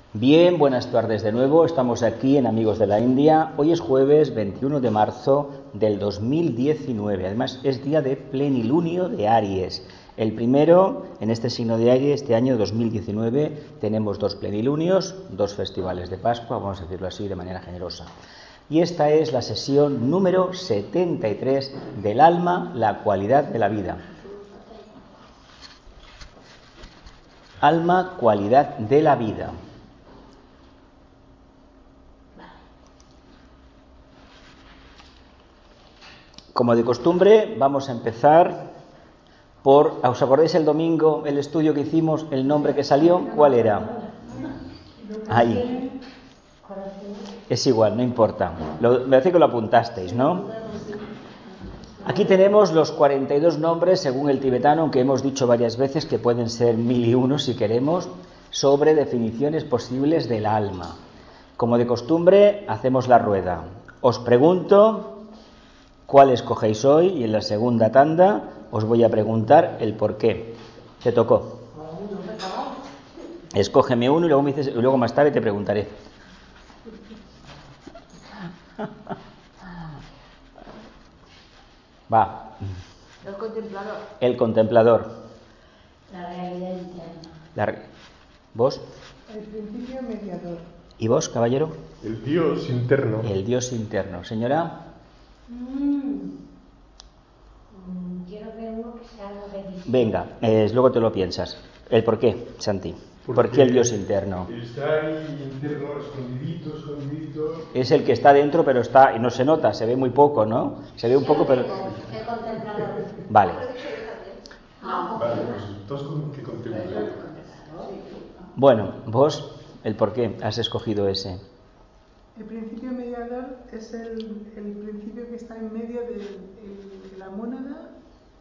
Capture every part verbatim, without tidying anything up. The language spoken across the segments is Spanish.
Bien, buenas tardes de nuevo. Estamos aquí en Amigos de la India. Hoy es jueves veintiuno de marzo del dos mil diecinueve. Además, es día de plenilunio de Aries. El primero, en este signo de Aries, este año dos mil diecinueve, tenemos dos plenilunios, dos festivales de Pascua, vamos a decirlo así de manera generosa. Y esta es la sesión número setenta y tres del alma, la cualidad de la vida. Alma, cualidad de la vida. Como de costumbre, vamos a empezar por... ¿Os acordáis el domingo, el estudio que hicimos, el nombre que salió? ¿Cuál era? Ahí. Es igual, no importa. Lo, me parece que lo apuntasteis, ¿no? Aquí tenemos los cuarenta y dos nombres, según el tibetano, aunque hemos dicho varias veces que pueden ser mil y uno si queremos, sobre definiciones posibles del alma. Como de costumbre, hacemos la rueda. Os pregunto... ¿Cuál escogéis hoy? Y en la segunda tanda os voy a preguntar el por qué. Te tocó. Escógeme uno y luego, me dices, y luego más tarde te preguntaré. Va. El contemplador. El contemplador. La realidad interna. La... ¿Vos? El principio mediador. ¿Y vos, caballero? El Dios interno. El Dios interno. Señora... Mm. Quiero ver uno que sea algo de visión. Venga, eh, luego te lo piensas. ¿El por qué, Santi? Porque ¿Por qué el Dios interno? Está ahí interno, escondidito, escondidito. Es el que está dentro, pero está y no se nota, se ve muy poco, ¿no? Se ve un poco, pero... El contemplador. Vale. Vale, pues todos con que contemplan. Bueno, vos, ¿el por qué has escogido ese? El principio mediador es el, el principio que está en medio de, el, de la mónada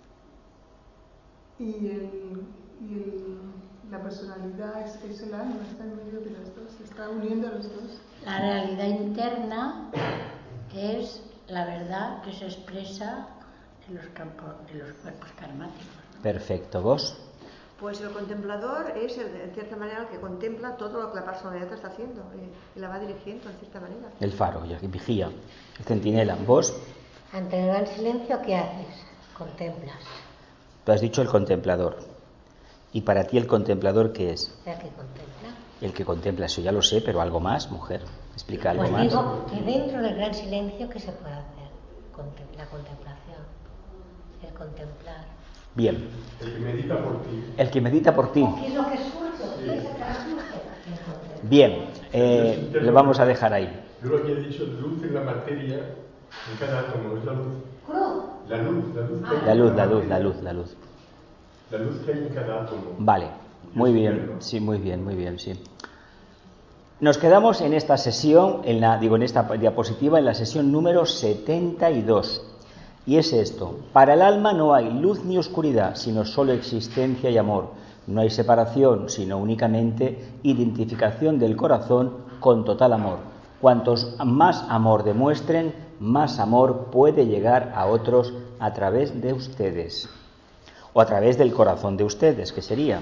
y, el, y el, la personalidad es, es el alma, está en medio de las dos, está uniendo a los dos. La realidad interna es la verdad que se expresa en los campos, en los cuerpos karmáticos. Perfecto, ¿vos? Pues el contemplador es, el, en cierta manera, el que contempla todo lo que la personalidad está haciendo y, y la va dirigiendo, en cierta manera. El faro, ya que vigía, el centinela. ¿Vos? Ante el gran silencio, ¿qué haces? Contemplas. Tú has dicho el contemplador. ¿Y para ti el contemplador qué es? ¿El que contempla? El que contempla, eso ya lo sé, pero algo más, mujer. Explica algo Pues más. digo que dentro del gran silencio, ¿qué se puede hacer? Contem- la contemplación, el contemplar. Bien. El que medita por ti. El que medita por ti. ¿Qué es lo que surge? ¿Qué es lo que surge? Bien, eh, lo vamos a dejar ahí. Yo lo había dicho, luz en la materia, en cada átomo, es la luz. Cruz. La luz, la luz. que hay La en luz, la luz, materia. la luz, la luz. La luz que hay en cada átomo. Vale, muy bien, sí, muy bien, muy bien, sí. Nos quedamos en esta sesión, en la, digo, en esta diapositiva, en la sesión número setenta y dos. Y es esto: para el alma no hay luz ni oscuridad, sino solo existencia y amor. No hay separación, sino únicamente identificación del corazón con total amor. Cuantos más amor demuestren, más amor puede llegar a otros a través de ustedes. O a través del corazón de ustedes, que sería.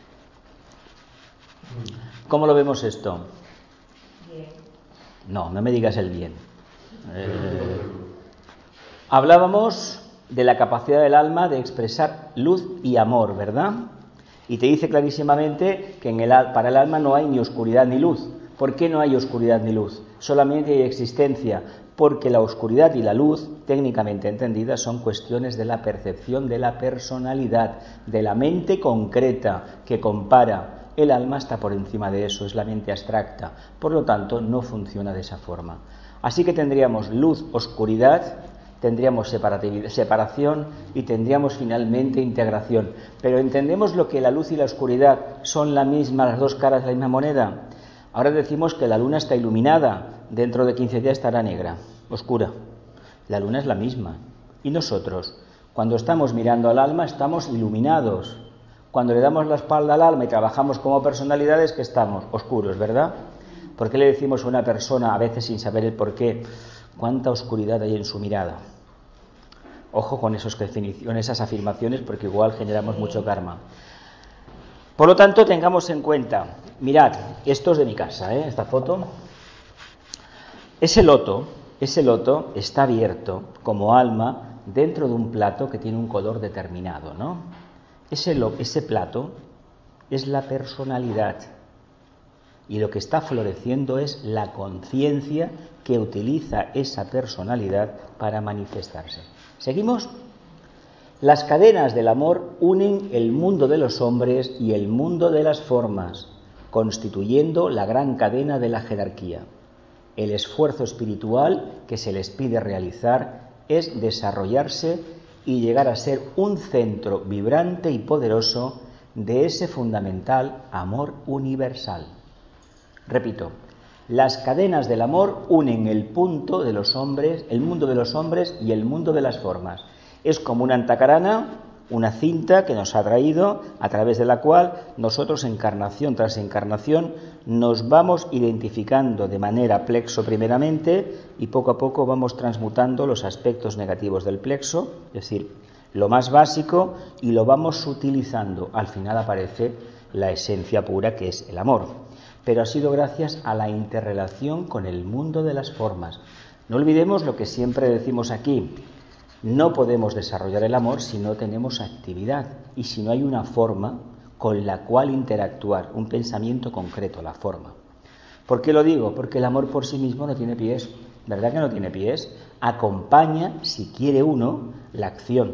¿Cómo lo vemos esto? Bien. No, no me digas el bien. Eh, hablábamos de la capacidad del alma de expresar luz y amor, ¿verdad? Y te dice clarísimamente que en el, para el alma no hay ni oscuridad ni luz. ¿Por qué no hay oscuridad ni luz? Solamente hay existencia, porque la oscuridad y la luz, técnicamente entendidas, son cuestiones de la percepción de la personalidad, de la mente concreta que compara. El alma está por encima de eso, es la mente abstracta, por lo tanto no funciona de esa forma. Así que tendríamos luz, oscuridad, tendríamos separación y tendríamos finalmente integración. Pero ¿entendemos lo que la luz y la oscuridad son la misma, las dos caras de la misma moneda? Ahora decimos que la luna está iluminada, dentro de quince días estará negra, oscura. La luna es la misma. Y nosotros, cuando estamos mirando al alma, estamos iluminados. Cuando le damos la espalda al alma y trabajamos como personalidades, que estamos oscuros, ¿verdad? ¿Por qué le decimos a una persona, a veces sin saber el por qué, cuánta oscuridad hay en su mirada? Ojo con esos definiciones, esas afirmaciones, porque igual generamos mucho karma. Por lo tanto, tengamos en cuenta mirad, esto es de mi casa, ¿eh? Esta foto. Ese loto, ese loto está abierto como alma dentro de un plato que tiene un color determinado, ¿no? Ese, lo, ese plato es la personalidad y lo que está floreciendo es la conciencia que utiliza esa personalidad para manifestarse. ¿Seguimos? Las cadenas del amor unen el mundo de los hombres y el mundo de las formas, constituyendo la gran cadena de la jerarquía. El esfuerzo espiritual que se les pide realizar es desarrollarse y llegar a ser un centro vibrante y poderoso de ese fundamental amor universal. Repito, las cadenas del amor unen el punto de los hombres, el mundo de los hombres y el mundo de las formas. Es como una antacarana, una cinta que nos ha traído, a través de la cual nosotros, encarnación tras encarnación, nos vamos identificando de manera plexo primeramente y poco a poco vamos transmutando los aspectos negativos del plexo, es decir, lo más básico, y lo vamos sutilizando. Al final aparece la esencia pura, que es el amor. Pero ha sido gracias a la interrelación con el mundo de las formas. No olvidemos lo que siempre decimos aquí. No podemos desarrollar el amor si no tenemos actividad y si no hay una forma con la cual interactuar, un pensamiento concreto, la forma. ¿Por qué lo digo? Porque el amor por sí mismo no tiene pies, ¿verdad que no tiene pies? Acompaña, si quiere uno, la acción.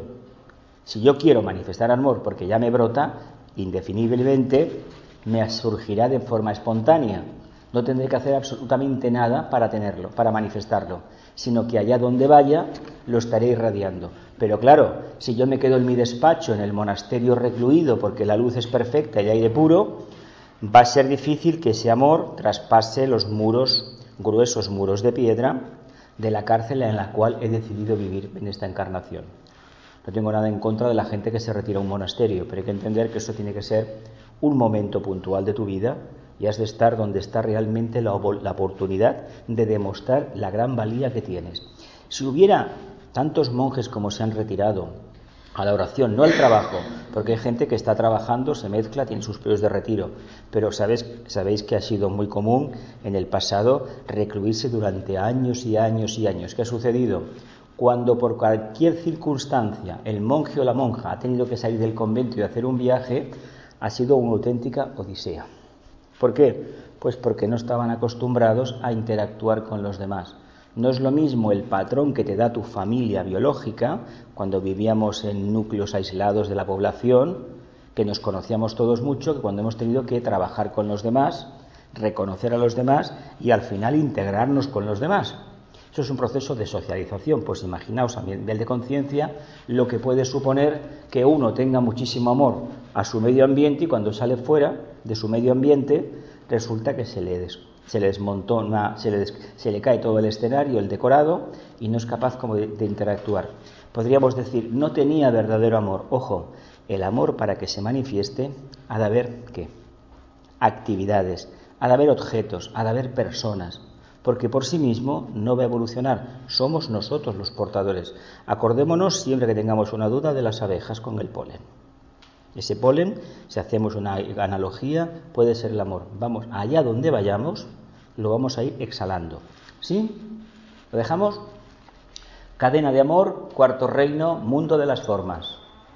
Si yo quiero manifestar amor porque ya me brota, indefiniblemente me surgirá de forma espontánea. No tendré que hacer absolutamente nada para tenerlo, para manifestarlo, sino que allá donde vaya lo estaré irradiando. Pero claro, si yo me quedo en mi despacho, en el monasterio recluido, porque la luz es perfecta y aire puro, va a ser difícil que ese amor traspase los muros, gruesos muros de piedra, de la cárcel en la cual he decidido vivir en esta encarnación. No tengo nada en contra de la gente que se retira a un monasterio, pero hay que entender que eso tiene que ser un momento puntual de tu vida y has de estar donde está realmente la, la oportunidad de demostrar la gran valía que tienes. Si hubiera tantos monjes como se han retirado a la oración, no al trabajo, porque hay gente que está trabajando, se mezcla, tiene sus periodos de retiro, pero sabéis, sabéis que ha sido muy común en el pasado recluirse durante años y años y años. ¿Qué ha sucedido? Cuando por cualquier circunstancia el monje o la monja ha tenido que salir del convento y hacer un viaje, ha sido una auténtica odisea. ¿Por qué? Pues porque no estaban acostumbrados a interactuar con los demás. No es lo mismo el patrón que te da tu familia biológica, cuando vivíamos en núcleos aislados de la población, que nos conocíamos todos mucho, que cuando hemos tenido que trabajar con los demás, reconocer a los demás y al final integrarnos con los demás. Eso es un proceso de socialización. Pues imaginaos a nivel de conciencia lo que puede suponer que uno tenga muchísimo amor a su medio ambiente y cuando sale fuera de su medio ambiente resulta que se le, des, se le desmontona, se le, des, se le cae todo el escenario, el decorado, y no es capaz como de, de interactuar. Podríamos decir, no tenía verdadero amor. Ojo, el amor, para que se manifieste ha de haber ¿qué? Actividades, ha de haber objetos, ha de haber personas, porque por sí mismo no va a evolucionar. Somos nosotros los portadores. Acordémonos siempre que tengamos una duda de las abejas con el polen. Ese polen, si hacemos una analogía, puede ser el amor. Vamos, allá donde vayamos, lo vamos a ir exhalando. ¿Sí? ¿Lo dejamos? Cadena de amor, cuarto reino, mundo de las formas.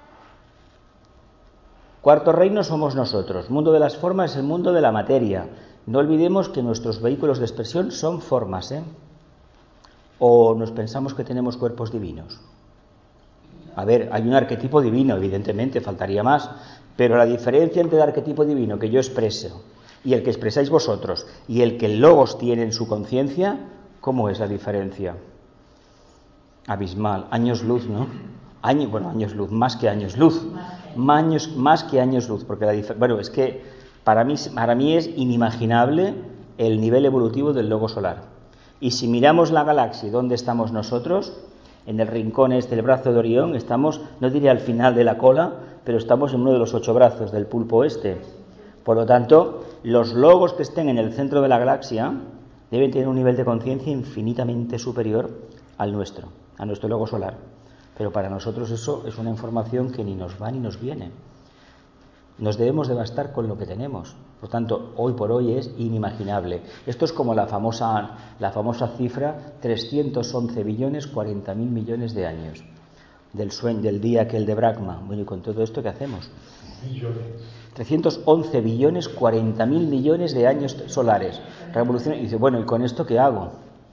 Cuarto reino somos nosotros. Mundo de las formas es el mundo de la materia. No olvidemos que nuestros vehículos de expresión son formas, ¿eh? ¿O nos pensamos que tenemos cuerpos divinos? A ver, hay un arquetipo divino, evidentemente, faltaría más, pero la diferencia entre el arquetipo divino que yo expreso y el que expresáis vosotros y el que el Logos tiene en su conciencia, ¿cómo es la diferencia? Abismal, años luz, ¿no? Año, bueno, años luz, más que años luz, más, más que años luz, porque la dif- bueno, es que para mí, para mí es inimaginable el nivel evolutivo del Logo solar. Y si miramos la galaxia, ¿dónde estamos nosotros? En el rincón este, el brazo de Orión, estamos, no diría al final de la cola, pero estamos en uno de los ocho brazos del pulpo este. Por lo tanto, los logos que estén en el centro de la galaxia deben tener un nivel de conciencia infinitamente superior al nuestro, a nuestro logo solar. Pero para nosotros eso es una información que ni nos va ni nos viene. Nos debemos de bastar con lo que tenemos. Por tanto, hoy por hoy es inimaginable. Esto es como la famosa, la famosa cifra trescientos once billones cuarenta mil millones de años del sueño, del día aquel de Brahma. Bueno, y con todo esto, ¿qué hacemos? Billones. trescientos once billones cuarenta mil millones de años solares. Revolución. Y dice, bueno, ¿y con esto qué hago?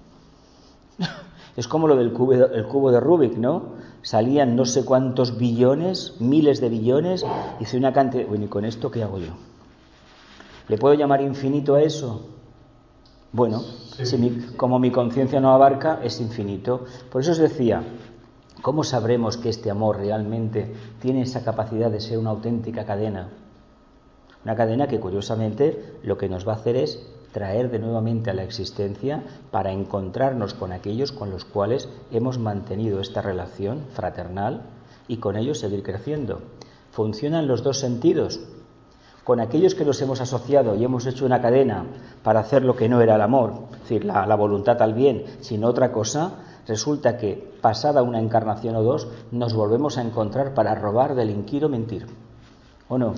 Es como lo del cubo, el cubo de Rubik, ¿no? Salían no sé cuántos billones, miles de billones, y dice una cantidad. Bueno, ¿y con esto qué hago yo? ¿Le puedo llamar infinito a eso? Bueno, sí. Si mi, como mi conciencia no abarca, es infinito. Por eso os decía, ¿cómo sabremos que este amor realmente tiene esa capacidad de ser una auténtica cadena? Una cadena que, curiosamente, lo que nos va a hacer es traer de nuevamente a la existencia para encontrarnos con aquellos con los cuales hemos mantenido esta relación fraternal y con ellos seguir creciendo. Funcionan los dos sentidos. Con aquellos que nos hemos asociado y hemos hecho una cadena para hacer lo que no era el amor, es decir, la, la voluntad al bien, sino otra cosa, resulta que pasada una encarnación o dos nos volvemos a encontrar para robar, delinquir o mentir. ¿O no?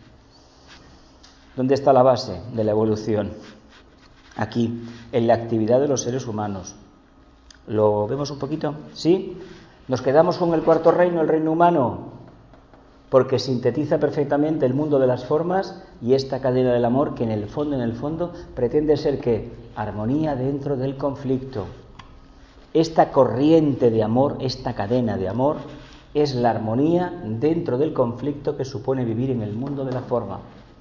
¿Dónde está la base de la evolución? Aquí, en la actividad de los seres humanos. ¿Lo vemos un poquito? ¿Sí? ¿Nos quedamos con el cuarto reino, el reino humano? Porque sintetiza perfectamente el mundo de las formas y esta cadena del amor que en el fondo, en el fondo, pretende ser ¿qué? Armonía dentro del conflicto. Esta corriente de amor, esta cadena de amor, es la armonía dentro del conflicto que supone vivir en el mundo de la forma.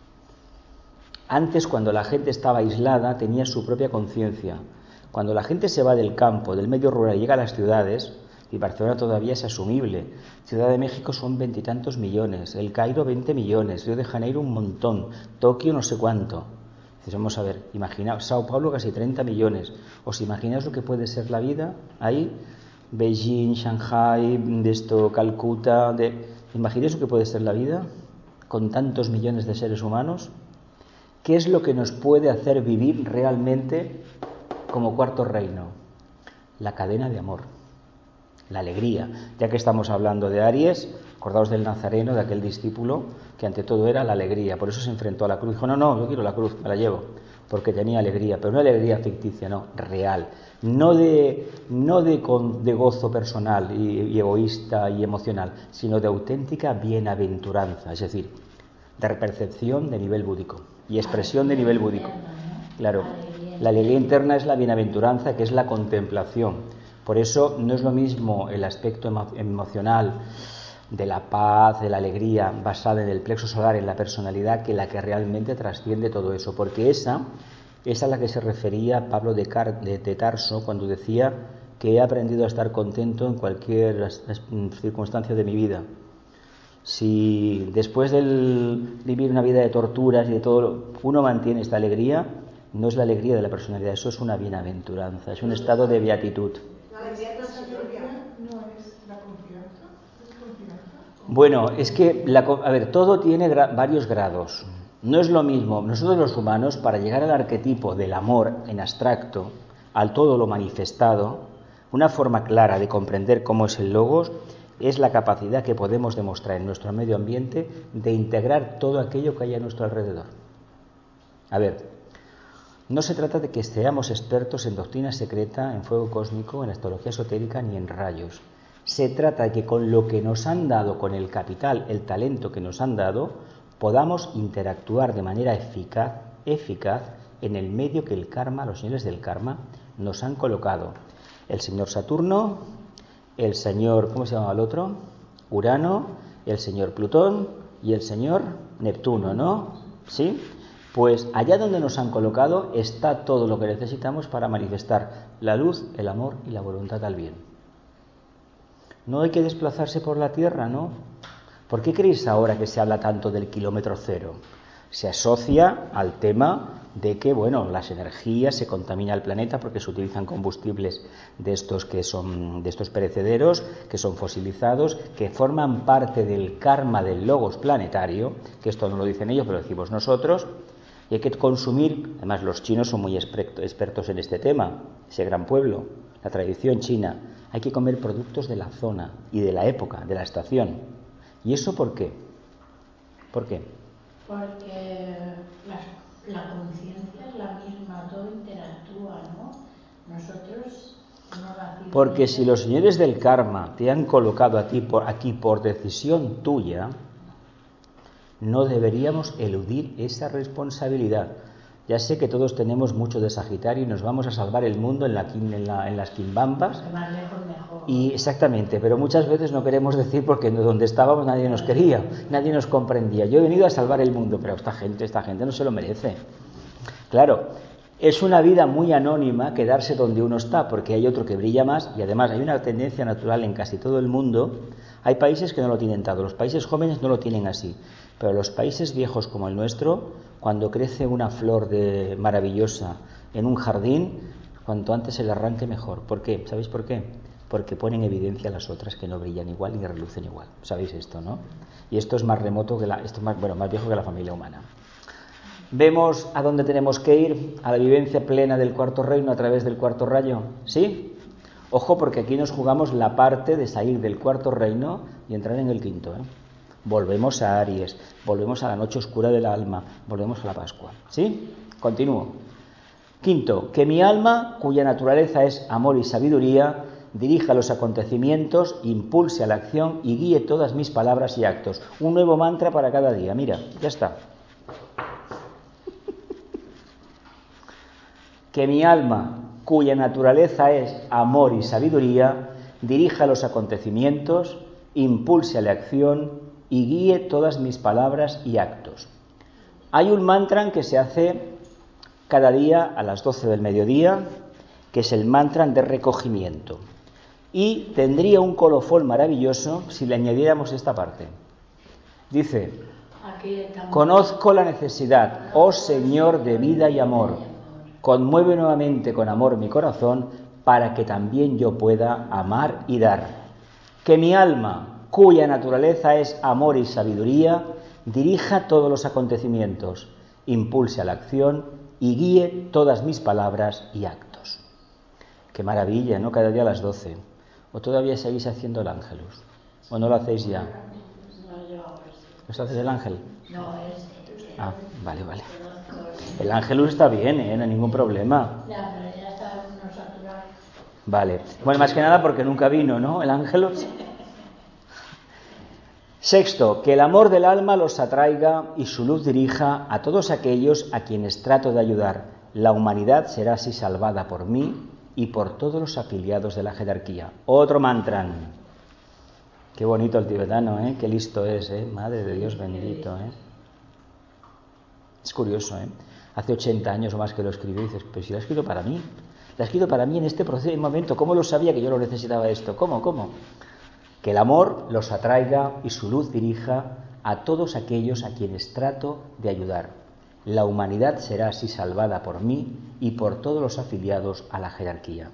Antes, cuando la gente estaba aislada, tenía su propia conciencia. Cuando la gente se va del campo, del medio rural y llega a las ciudades, y Barcelona todavía es asumible, Ciudad de México son veintitantos millones, El Cairo veinte millones, Río de Janeiro un montón, Tokio no sé cuánto. Entonces, vamos a ver, imaginaos, Sao Paulo casi treinta millones. ¿Os imagináis lo que puede ser la vida ahí? Beijing, Shanghai, de esto, Calcuta, de... ¿Imagináis lo que puede ser la vida con tantos millones de seres humanos? ¿Qué es lo que nos puede hacer vivir realmente como cuarto reino? La cadena de amor, la alegría. Ya que estamos hablando de Aries, acordaos del Nazareno, de aquel discípulo que ante todo era la alegría. Por eso se enfrentó a la cruz. Dijo, no, no, yo quiero la cruz, me la llevo, porque tenía alegría, pero no alegría ficticia, no, real. No de, no de, con, de gozo personal y, y egoísta y emocional, sino de auténtica bienaventuranza, es decir, de percepción de nivel búdico y expresión de nivel búdico. Claro, la alegría interna es la bienaventuranza, que es la contemplación. Por eso no es lo mismo el aspecto emo- emocional de la paz, de la alegría, basada en el plexo solar, en la personalidad, que la que realmente trasciende todo eso. Porque esa, esa es la que se refería Pablo de, Car- de, de Tarso cuando decía que he aprendido a estar contento en cualquier circunstancia de mi vida. Si después de vivir una vida de torturas y de todo, uno mantiene esta alegría, no es la alegría de la personalidad, eso es una bienaventuranza, es un estado de beatitud. ¿No es la confianza? ¿Es confianza? Bueno, es que, la, a ver, todo tiene gra- varios grados. No es lo mismo, nosotros los humanos, para llegar al arquetipo del amor en abstracto, al todo lo manifestado, una forma clara de comprender cómo es el logos, es la capacidad que podemos demostrar en nuestro medio ambiente de integrar todo aquello que hay a nuestro alrededor. A ver, no se trata de que seamos expertos en doctrina secreta, en fuego cósmico, en astrología esotérica ni en rayos. Se trata de que con lo que nos han dado, con el capital, el talento que nos han dado, podamos interactuar de manera eficaz, eficaz en el medio que el karma, los señores del karma, nos han colocado. El señor Saturno, el señor, ¿cómo se llama el otro? Urano, el señor Plutón y el señor Neptuno, ¿no? ¿Sí? Pues allá donde nos han colocado está todo lo que necesitamos para manifestar la luz, el amor y la voluntad al bien. No hay que desplazarse por la tierra, ¿no? ¿Por qué creéis ahora que se habla tanto del kilómetro cero? Se asocia al tema de que, bueno, las energías se contamina el planeta porque se utilizan combustibles de estos que son de estos perecederos, que son fosilizados, que forman parte del karma del logos planetario, que esto no lo dicen ellos, pero lo decimos nosotros, y hay que consumir, además los chinos son muy expertos en este tema, ese gran pueblo, la tradición china, hay que comer productos de la zona y de la época, de la estación. ¿Y eso por qué? ¿Por qué? Porque las Nosotros no nacimos. Porque si los señores del karma te han colocado a ti por, aquí por decisión tuya, no deberíamos eludir esa responsabilidad. Ya sé que todos tenemos mucho de Sagitario y nos vamos a salvar el mundo en, la, en, la, en las quimbambas. Más lejos mejor. Y exactamente, pero muchas veces no queremos decir porque donde estábamos nadie nos quería, nadie nos comprendía. Yo he venido a salvar el mundo, pero esta gente, esta gente no se lo merece. Claro, es una vida muy anónima quedarse donde uno está, porque hay otro que brilla más y además hay una tendencia natural en casi todo el mundo. Hay países que no lo tienen todo, los países jóvenes no lo tienen así, pero los países viejos como el nuestro, cuando crece una flor de maravillosa en un jardín, cuanto antes se le arranque mejor. ¿Por qué? ¿Sabéis por qué? Porque ponen en evidencia las otras que no brillan igual ni relucen igual. ¿Sabéis esto, no? Y esto es más remoto que la, esto es más, bueno, más viejo que la familia humana. Vemos a dónde tenemos que ir, a la vivencia plena del cuarto reino a través del cuarto rayo. ¿Sí? Ojo, porque aquí nos jugamos la parte de salir del cuarto reino y entrar en el quinto, ¿eh? Volvemos a Aries, volvemos a la noche oscura del alma, volvemos a la Pascua. ¿Sí? Continúo. Quinto, que mi alma, cuya naturaleza es amor y sabiduría, dirija los acontecimientos, impulse a la acción y guíe todas mis palabras y actos. Un nuevo mantra para cada día. Mira, ya está. Que mi alma, cuya naturaleza es amor y sabiduría, dirija los acontecimientos, impulse a la acción y guíe todas mis palabras y actos. Hay un mantra que se hace cada día a las doce del mediodía, que es el mantra de recogimiento. Y tendría un colofón maravilloso si le añadiéramos esta parte. Dice: conozco la necesidad, oh Señor de vida y amor. Conmueve nuevamente con amor mi corazón para que también yo pueda amar y dar. Que mi alma, cuya naturaleza es amor y sabiduría, dirija todos los acontecimientos, impulse a la acción y guíe todas mis palabras y actos. Qué maravilla, ¿no? Cada día a las doce. ¿O todavía seguís haciendo el ángelus? ¿O no lo hacéis ya? ¿No haces el ángel? No, es... Ah, vale, vale. El ángelus está bien, ¿eh? No hay ningún problema. Ya, pero ya está uno saturado. Vale. Bueno, más que nada porque nunca vino, ¿no? El ángelus. Sexto, que el amor del alma los atraiga y su luz dirija a todos aquellos a quienes trato de ayudar. La humanidad será así salvada por mí y por todos los afiliados de la jerarquía. Otro mantra. Qué bonito el tibetano, ¿eh? Qué listo es, ¿eh? Madre de Dios bendito, ¿eh? Es curioso, ¿eh? Hace ochenta años o más que lo escribí y dices, pues si lo ha escrito para mí. Lo ha escrito para mí en este proceso, momento. ¿Cómo lo sabía que yo lo necesitaba esto? ¿Cómo? ¿Cómo? Que el amor los atraiga y su luz dirija a todos aquellos a quienes trato de ayudar. La humanidad será así salvada por mí y por todos los afiliados a la jerarquía.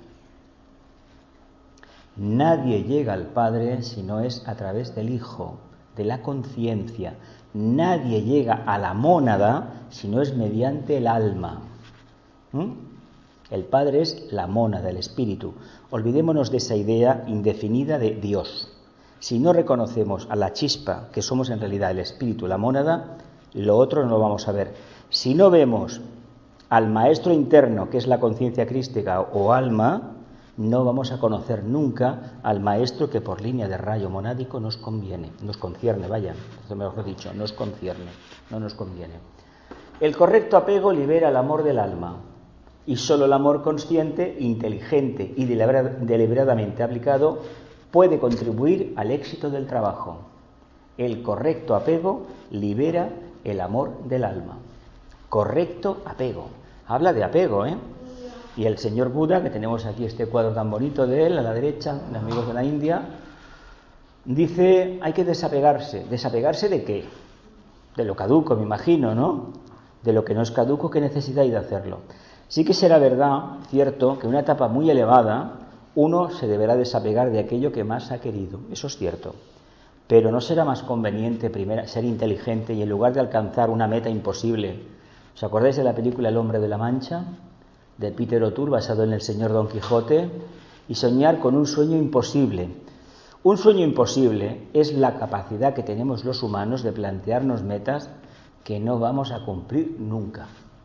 Nadie llega al Padre si no es a través del Hijo, de la conciencia. Nadie llega a la mónada si no es mediante el alma. ¿Mm? El Padre es la mónada, el espíritu. Olvidémonos de esa idea indefinida de Dios. Si no reconocemos a la chispa, que somos en realidad el espíritu, la mónada, lo otro no lo vamos a ver. Si no vemos al maestro interno, que es la conciencia crística o alma, no vamos a conocer nunca al maestro que por línea de rayo monádico nos conviene, nos concierne, vaya, mejor dicho, nos concierne, no nos conviene. El correcto apego libera el amor del alma y solo el amor consciente, inteligente y deliberadamente aplicado puede contribuir al éxito del trabajo. El correcto apego libera el amor del alma. Correcto apego. Habla de apego, ¿eh? Y el señor Buda, que tenemos aquí este cuadro tan bonito de él, a la derecha, de Amigos de la India, dice, hay que desapegarse. ¿Desapegarse de qué? De lo caduco, me imagino, ¿no? De lo que no es caduco, ¿qué necesidad hay de hacerlo? Sí que será verdad, cierto, que en una etapa muy elevada, uno se deberá desapegar de aquello que más ha querido. Eso es cierto. Pero ¿no será más conveniente primero ser inteligente y en lugar de alcanzar una meta imposible? ¿Os acordáis de la película El hombre de la Mancha? De Peter O'Toole, basado en el señor Don Quijote, y soñar con un sueño imposible. Un sueño imposible es la capacidad que tenemos los humanos de plantearnos metas que no vamos a cumplir nunca.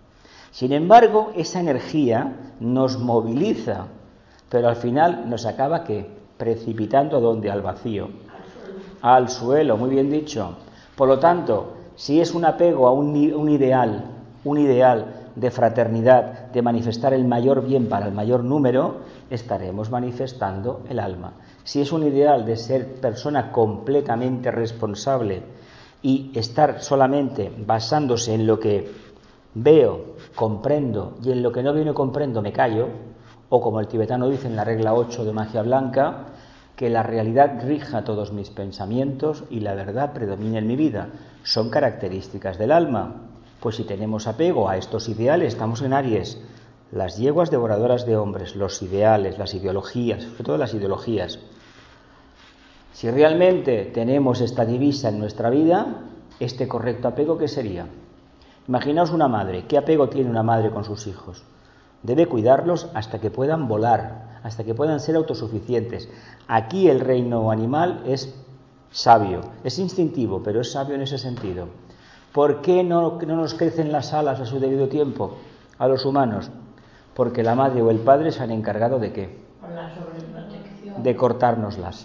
Sin embargo, esa energía nos moviliza, pero al final nos acaba ¿qué? Precipitando ¿a dónde? Al vacío, al suelo, muy bien dicho. Por lo tanto, si es un apego a un, un ideal, un ideal de fraternidad, de manifestar el mayor bien para el mayor número, estaremos manifestando el alma. Si es un ideal de ser persona completamente responsable y estar solamente basándose en lo que veo, comprendo, y en lo que no veo y no comprendo me callo, o como el tibetano dice en la regla ocho de magia blanca, que la realidad rija todos mis pensamientos y la verdad predomina en mi vida, son características del alma. Pues si tenemos apego a estos ideales, estamos en Aries, las yeguas devoradoras de hombres, los ideales, las ideologías, sobre todo las ideologías. Si realmente tenemos esta divisa en nuestra vida, este correcto apego, ¿qué sería? Imaginaos una madre. ¿Qué apego tiene una madre con sus hijos? Debe cuidarlos hasta que puedan volar, hasta que puedan ser autosuficientes. Aquí el reino animal es sabio, es instintivo, pero es sabio en ese sentido. ¿Por qué no, no nos crecen las alas a su debido tiempo a los humanos? Porque la madre o el padre se han encargado de ¿qué? Por la sobreprotección. De cortárnoslas.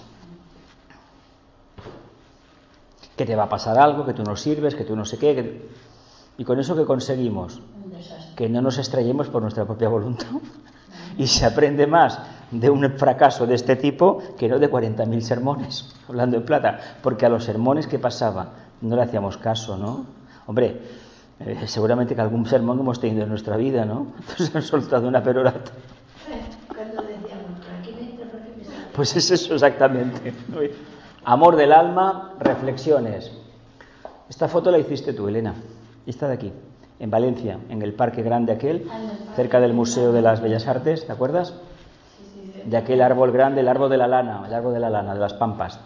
Que te va a pasar algo, que tú no sirves, que tú no sé qué. Que... ¿Y con eso qué conseguimos? Un desastre. Que no nos estrellemos por nuestra propia voluntad. Y se aprende más de un fracaso de este tipo que no de cuarenta mil sermones, hablando en plata. Porque a los sermones, ¿qué pasaba? No le hacíamos caso, ¿no? Hombre, eh, seguramente que algún sermón hemos tenido en nuestra vida, ¿no? Entonces han soltado una perorata. Cuando decíamos, por aquí me entra, por aquí me sale. Pues es eso exactamente. Amor del alma, reflexiones. Esta foto la hiciste tú, Elena. Esta de aquí, en Valencia, en el parque grande aquel, cerca del Museo de las Bellas Artes, ¿te acuerdas? De aquel árbol grande, el árbol de la lana, el árbol de la lana, de las pampas.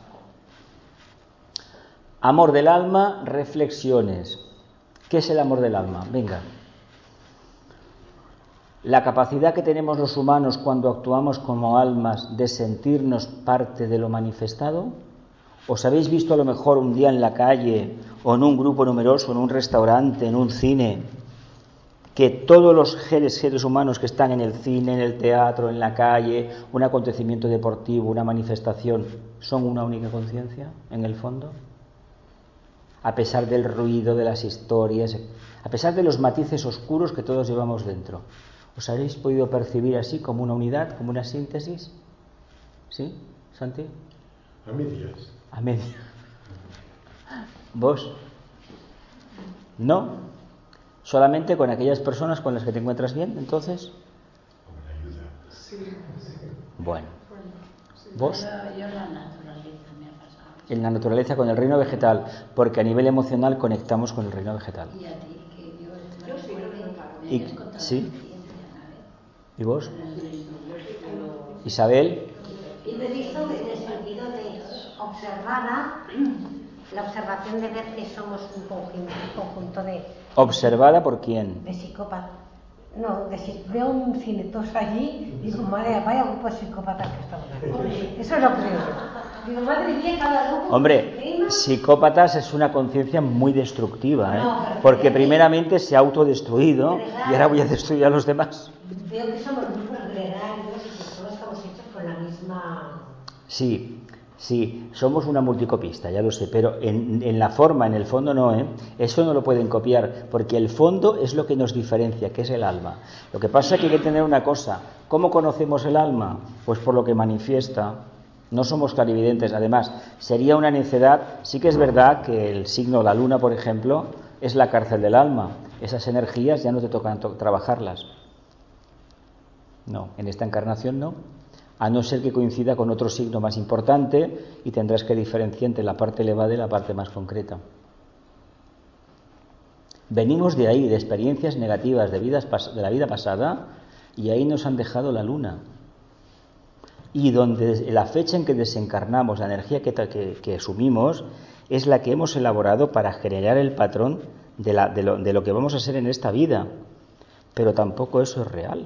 Amor del alma, reflexiones. ¿Qué es el amor del alma? Venga. La capacidad que tenemos los humanos cuando actuamos como almas de sentirnos parte de lo manifestado. ¿Os habéis visto a lo mejor un día en la calle o en un grupo numeroso, en un restaurante, en un cine, que todos los seres humanos que están en el cine, en el teatro, en la calle, un acontecimiento deportivo, una manifestación, son una única conciencia en el fondo? A pesar del ruido, de las historias, a pesar de los matices oscuros que todos llevamos dentro. ¿Os habéis podido percibir así como una unidad, como una síntesis? ¿Sí, Santi? A medias. A medias. ¿Vos? ¿No? ¿Solamente con aquellas personas con las que te encuentras bien, entonces? Con ayuda. Sí, sí. Bueno. Bueno, sí. ¿Vos? Yo, yo la naturaleza me ha pasado. En la naturaleza, con el reino vegetal, porque a nivel emocional conectamos con el reino vegetal. Y a ti, que yo, Yo sí, lo veo claro. me Y- habías contado sí. la experiencia, ¿sabes? ¿Y vos? Pero- Isabel, Y lo he visto desde el sentido de observada, la observación de ver que somos un conjunto, un conjunto de, ¿observada por quién? de psicópatas. No, de, si- veo un cine todos allí y digo, madre, vaya grupo de psicópatas que estamos aquí. Eso es lo que creo yo. Digo, madre mía, cada grupo. Hombre, encima. psicópatas es una conciencia muy destructiva, ¿eh? No, pero- Porque primeramente se ha autodestruido y ahora voy a destruir a los demás. Veo que somos grupos gregarios y que todos estamos hechos con la misma. Sí, sí, somos una multicopista, ya lo sé, pero en, en la forma, en el fondo no, ¿eh? Eso no lo pueden copiar, porque el fondo es lo que nos diferencia, que es el alma. Lo que pasa es que hay que tener una cosa, ¿cómo conocemos el alma? Pues por lo que manifiesta. No somos clarividentes, además, sería una necedad. Sí que es verdad que el signo, la luna, por ejemplo, es la cárcel del alma. Esas energías ya no te tocan to- trabajarlas. No, en esta encarnación no. A no ser que coincida con otro signo más importante y tendrás que diferenciar entre la parte elevada y la parte más concreta. Venimos de ahí, de experiencias negativas de, vidas pas- de la vida pasada, y ahí nos han dejado la luna. Y donde la fecha en que desencarnamos, la energía que, que, que asumimos, es la que hemos elaborado para generar el patrón de, la, de, lo, de lo que vamos a ser en esta vida. Pero tampoco eso es real.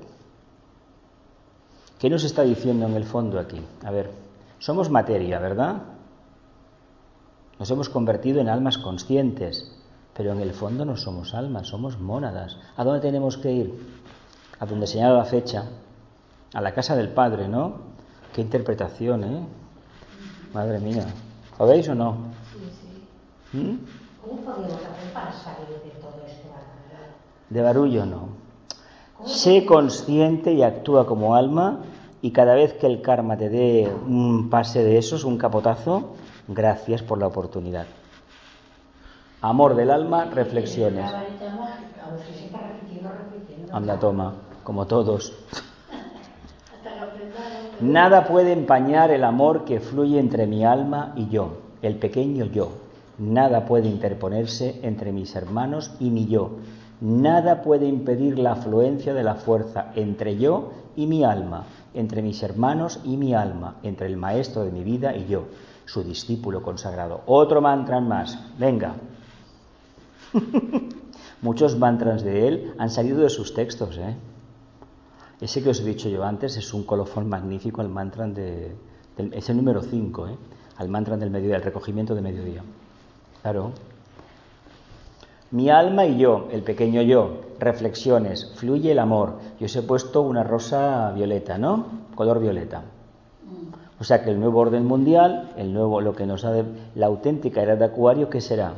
¿Qué nos está diciendo en el fondo aquí? A ver, somos materia, ¿verdad? Nos hemos convertido en almas conscientes, pero en el fondo no somos almas, somos mónadas. ¿A dónde tenemos que ir? A donde señala la fecha, a la casa del Padre, ¿no? Qué interpretación, ¿eh? Madre mía. ¿Lo veis o no? Sí, sí. ¿Mm? ¿Cómo podemos hacer para salir de todo este barullo? De barullo no. Sé consciente y actúa como alma, y cada vez que el karma te dé un pase de esos, un capotazo, gracias por la oportunidad. Amor del alma, reflexiones. La varita mágica. Pues que se está repitiendo, repitiendo. Anda, toma, como todos. Hasta que aprendamos. Nada puede empañar el amor que fluye entre mi alma y yo, el pequeño yo. Nada puede interponerse entre mis hermanos y mi yo. Nada puede impedir la afluencia de la fuerza entre yo y mi alma, entre mis hermanos y mi alma, entre el maestro de mi vida y yo, su discípulo consagrado. Otro mantra más. Venga. Muchos mantras de él han salido de sus textos, ¿eh? Ese que os he dicho yo antes es un colofón magnífico al mantra de, del, es el número cinco, ¿eh? Al mantra del mediodía, el recogimiento de mediodía. Claro. Mi alma y yo, el pequeño yo, reflexiones, fluye el amor. Yo os he puesto una rosa violeta, ¿no? Color violeta. O sea que el nuevo orden mundial, el nuevo, lo que nos ha de, la auténtica era de Acuario, ¿qué será?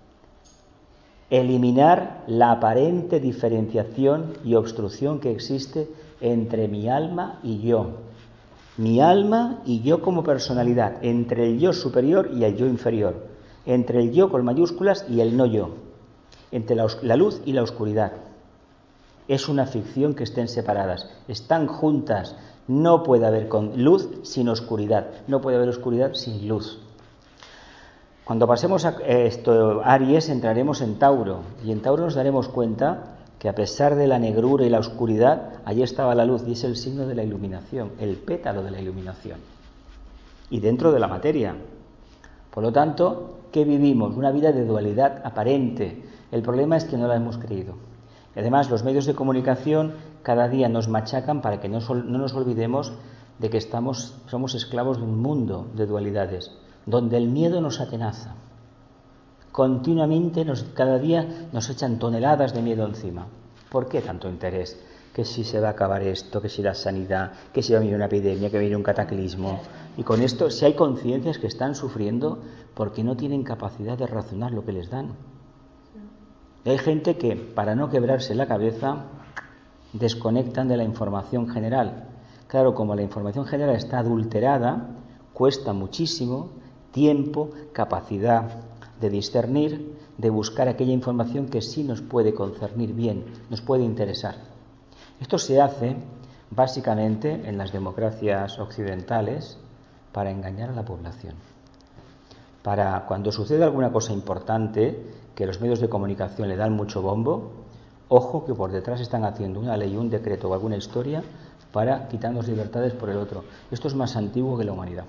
Eliminar la aparente diferenciación y obstrucción que existe entre mi alma y yo. Mi alma y yo como personalidad, entre el yo superior y el yo inferior, entre el yo con mayúsculas y el no yo, entre la, la luz y la oscuridad. Es una ficción que estén separadas, están juntas. No puede haber con luz sin oscuridad, no puede haber oscuridad sin luz. Cuando pasemos a esto, Aries, entraremos en Tauro, y en Tauro nos daremos cuenta que a pesar de la negrura y la oscuridad, allí estaba la luz, y es el signo de la iluminación, el pétalo de la iluminación, y dentro de la materia. Por lo tanto, ¿qué vivimos? Una vida de dualidad aparente. El problema es que no la hemos creído. Y además, los medios de comunicación cada día nos machacan para que no, sol, no nos olvidemos de que estamos, somos esclavos de un mundo de dualidades, donde el miedo nos atenaza. Continuamente, nos, cada día nos echan toneladas de miedo encima. ¿Por qué tanto interés? Que si se va a acabar esto, que si la sanidad, que si va a venir una epidemia, que va a venir un cataclismo. Y con esto, si hay conciencias que están sufriendo porque no tienen capacidad de razonar lo que les dan. Y hay gente que, para no quebrarse la cabeza, desconectan de la información general. Claro, como la información general está adulterada, cuesta muchísimo tiempo, capacidad de discernir, de buscar aquella información que sí nos puede concernir bien, nos puede interesar. Esto se hace básicamente en las democracias occidentales para engañar a la población. Para cuando sucede alguna cosa importante, que los medios de comunicación le dan mucho bombo, ojo que por detrás están haciendo una ley, un decreto o alguna historia para quitarnos libertades por el otro. Esto es más antiguo que la humanidad.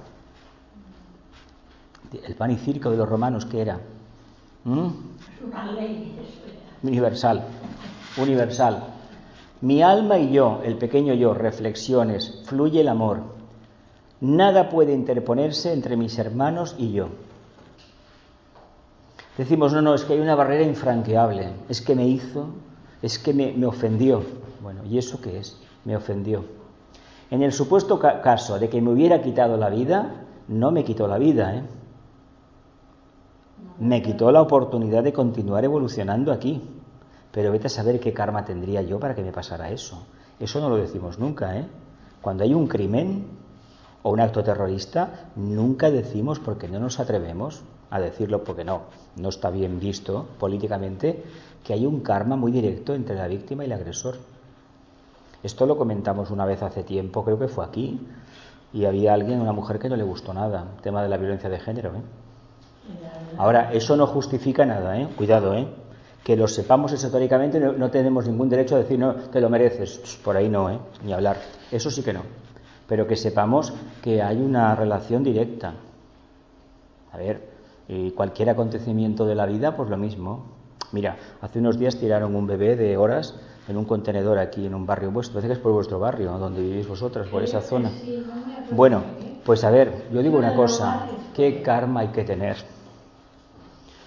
El pan y circo de los romanos, ¿qué era? ¿Mm? Una ley. Universal, universal. Mi alma y yo, el pequeño yo, reflexiones, fluye el amor. Nada puede interponerse entre mis hermanos y yo. Decimos, no, no, es que hay una barrera infranqueable, es que me hizo, es que me, me ofendió. Bueno, ¿y eso qué es? Me ofendió. En el supuesto ca- caso de que me hubiera quitado la vida, no me quitó la vida, ¿eh? Me quitó la oportunidad de continuar evolucionando aquí. Pero vete a saber qué karma tendría yo para que me pasara eso. Eso no lo decimos nunca, ¿eh? Cuando hay un crimen o un acto terrorista, nunca decimos, porque no nos atrevemos a decirlo, porque no, no está bien visto políticamente, que hay un karma muy directo entre la víctima y el agresor. Esto lo comentamos una vez hace tiempo, creo que fue aquí, y había alguien, una mujer que no le gustó nada, el tema de la violencia de género, ¿eh? Ahora, eso no justifica nada, ¿eh? Cuidado, ¿eh? Que lo sepamos esotéricamente, no, no tenemos ningún derecho a decir, no, te lo mereces, por ahí no, ¿eh? Ni hablar, eso sí que no. Pero que sepamos que hay una relación directa. A ver, y cualquier acontecimiento de la vida, pues lo mismo. Mira, hace unos días tiraron un bebé de horas en un contenedor aquí en un barrio vuestro, parece que es por vuestro barrio, donde vivís vosotras, por esa zona. Bueno, pues a ver, yo digo una cosa, ¿qué karma hay que tener?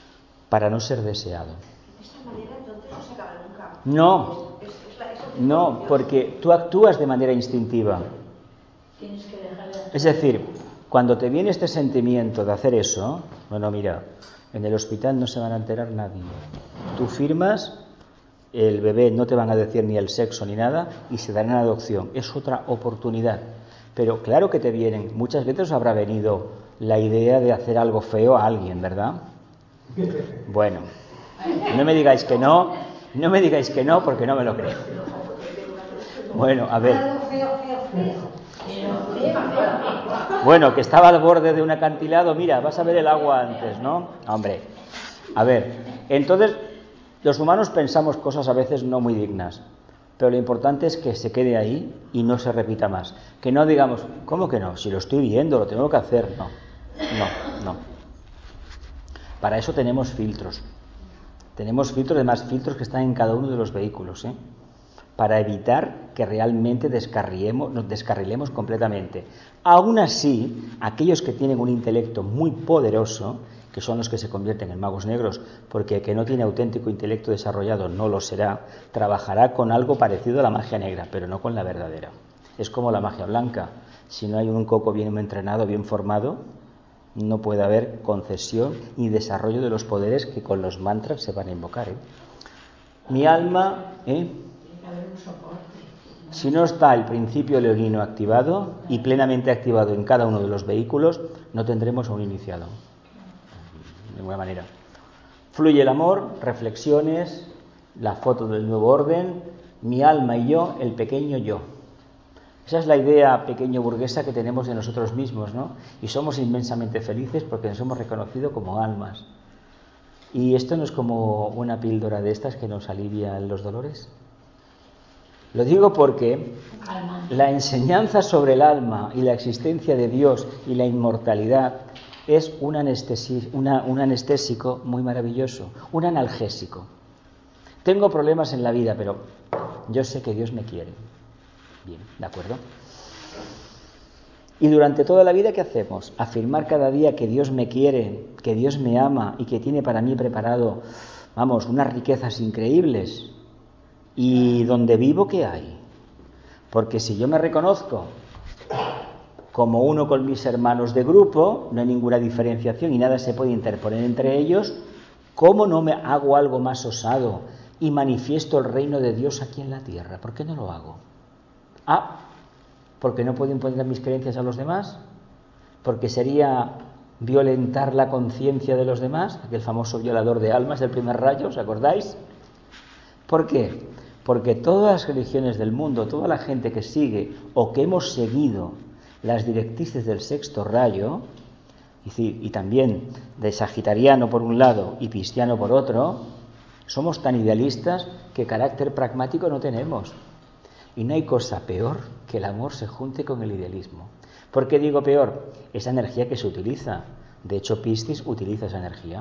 para no ser deseado. De esta manera entonces no se acaba nunca. No, Es, es la, es no, porque tú actúas de manera instintiva. Tienes que dejar de hacer. Es decir, cuando te viene este sentimiento de hacer eso, bueno, mira, en el hospital no se van a enterar nadie. Tú firmas, el bebé no te van a decir ni el sexo ni nada y se dará en adopción. Es otra oportunidad. Pero claro que te vienen, muchas veces os habrá venido la idea de hacer algo feo a alguien, ¿verdad? Bueno, no me digáis que no, no me digáis que no porque no me lo creo. Bueno, a ver. Algo feo, feo, feo. Bueno, que estaba al borde de un acantilado, mira, vas a ver el agua antes, ¿no? Hombre, a ver, entonces los humanos pensamos cosas a veces no muy dignas, pero lo importante es que se quede ahí y no se repita más. Que no digamos, ¿cómo que no? Si lo estoy viendo, lo tengo que hacer. No, no, no. Para eso tenemos filtros. Tenemos filtros, además filtros que están en cada uno de los vehículos, ¿eh? Para evitar que realmente descarrilemos, nos descarrilemos completamente. Aún así, aquellos que tienen un intelecto muy poderoso, que son los que se convierten en magos negros, porque el que no tiene auténtico intelecto desarrollado no lo será, trabajará con algo parecido a la magia negra, pero no con la verdadera. Es como la magia blanca. Si no hay un coco bien entrenado, bien formado, no puede haber concesión ni desarrollo de los poderes que con los mantras se van a invocar, ¿eh? Mi alma, ¿eh? Si no está el principio leonino activado y plenamente activado en cada uno de los vehículos, no tendremos a un iniciado. De ninguna manera. Fluye el amor, reflexiones, la foto del nuevo orden, mi alma y yo, el pequeño yo. Esa es la idea pequeño burguesa que tenemos de nosotros mismos, ¿no? Y somos inmensamente felices porque nos hemos reconocido como almas. ¿Y esto no es como una píldora de estas que nos alivia los dolores? Lo digo porque la enseñanza sobre el alma y la existencia de Dios y la inmortalidad es un, anestesi- una, un anestésico muy maravilloso, un analgésico. Tengo problemas en la vida, pero yo sé que Dios me quiere. Bien, ¿de acuerdo? Y durante toda la vida, ¿qué hacemos? Afirmar cada día que Dios me quiere, que Dios me ama y que tiene para mí preparado, vamos, unas riquezas increíbles. ¿Y donde vivo qué hay? Porque si yo me reconozco como uno con mis hermanos de grupo, no hay ninguna diferenciación y nada se puede interponer entre ellos, ¿cómo no me hago algo más osado y manifiesto el reino de Dios aquí en la tierra? ¿Por qué no lo hago? Ah, ¿porque no puedo imponer mis creencias a los demás? ¿Porque sería violentar la conciencia de los demás? Aquel famoso violador de almas del primer rayo, ¿os acordáis? ¿Por qué? Porque todas las religiones del mundo, toda la gente que sigue o que hemos seguido las directrices del sexto rayo, y, y también de sagitariano por un lado y pisciano por otro, somos tan idealistas que carácter pragmático no tenemos. Y no hay cosa peor que el amor se junte con el idealismo. ¿Por qué digo peor? Esa energía que se utiliza. De hecho, Piscis utiliza esa energía.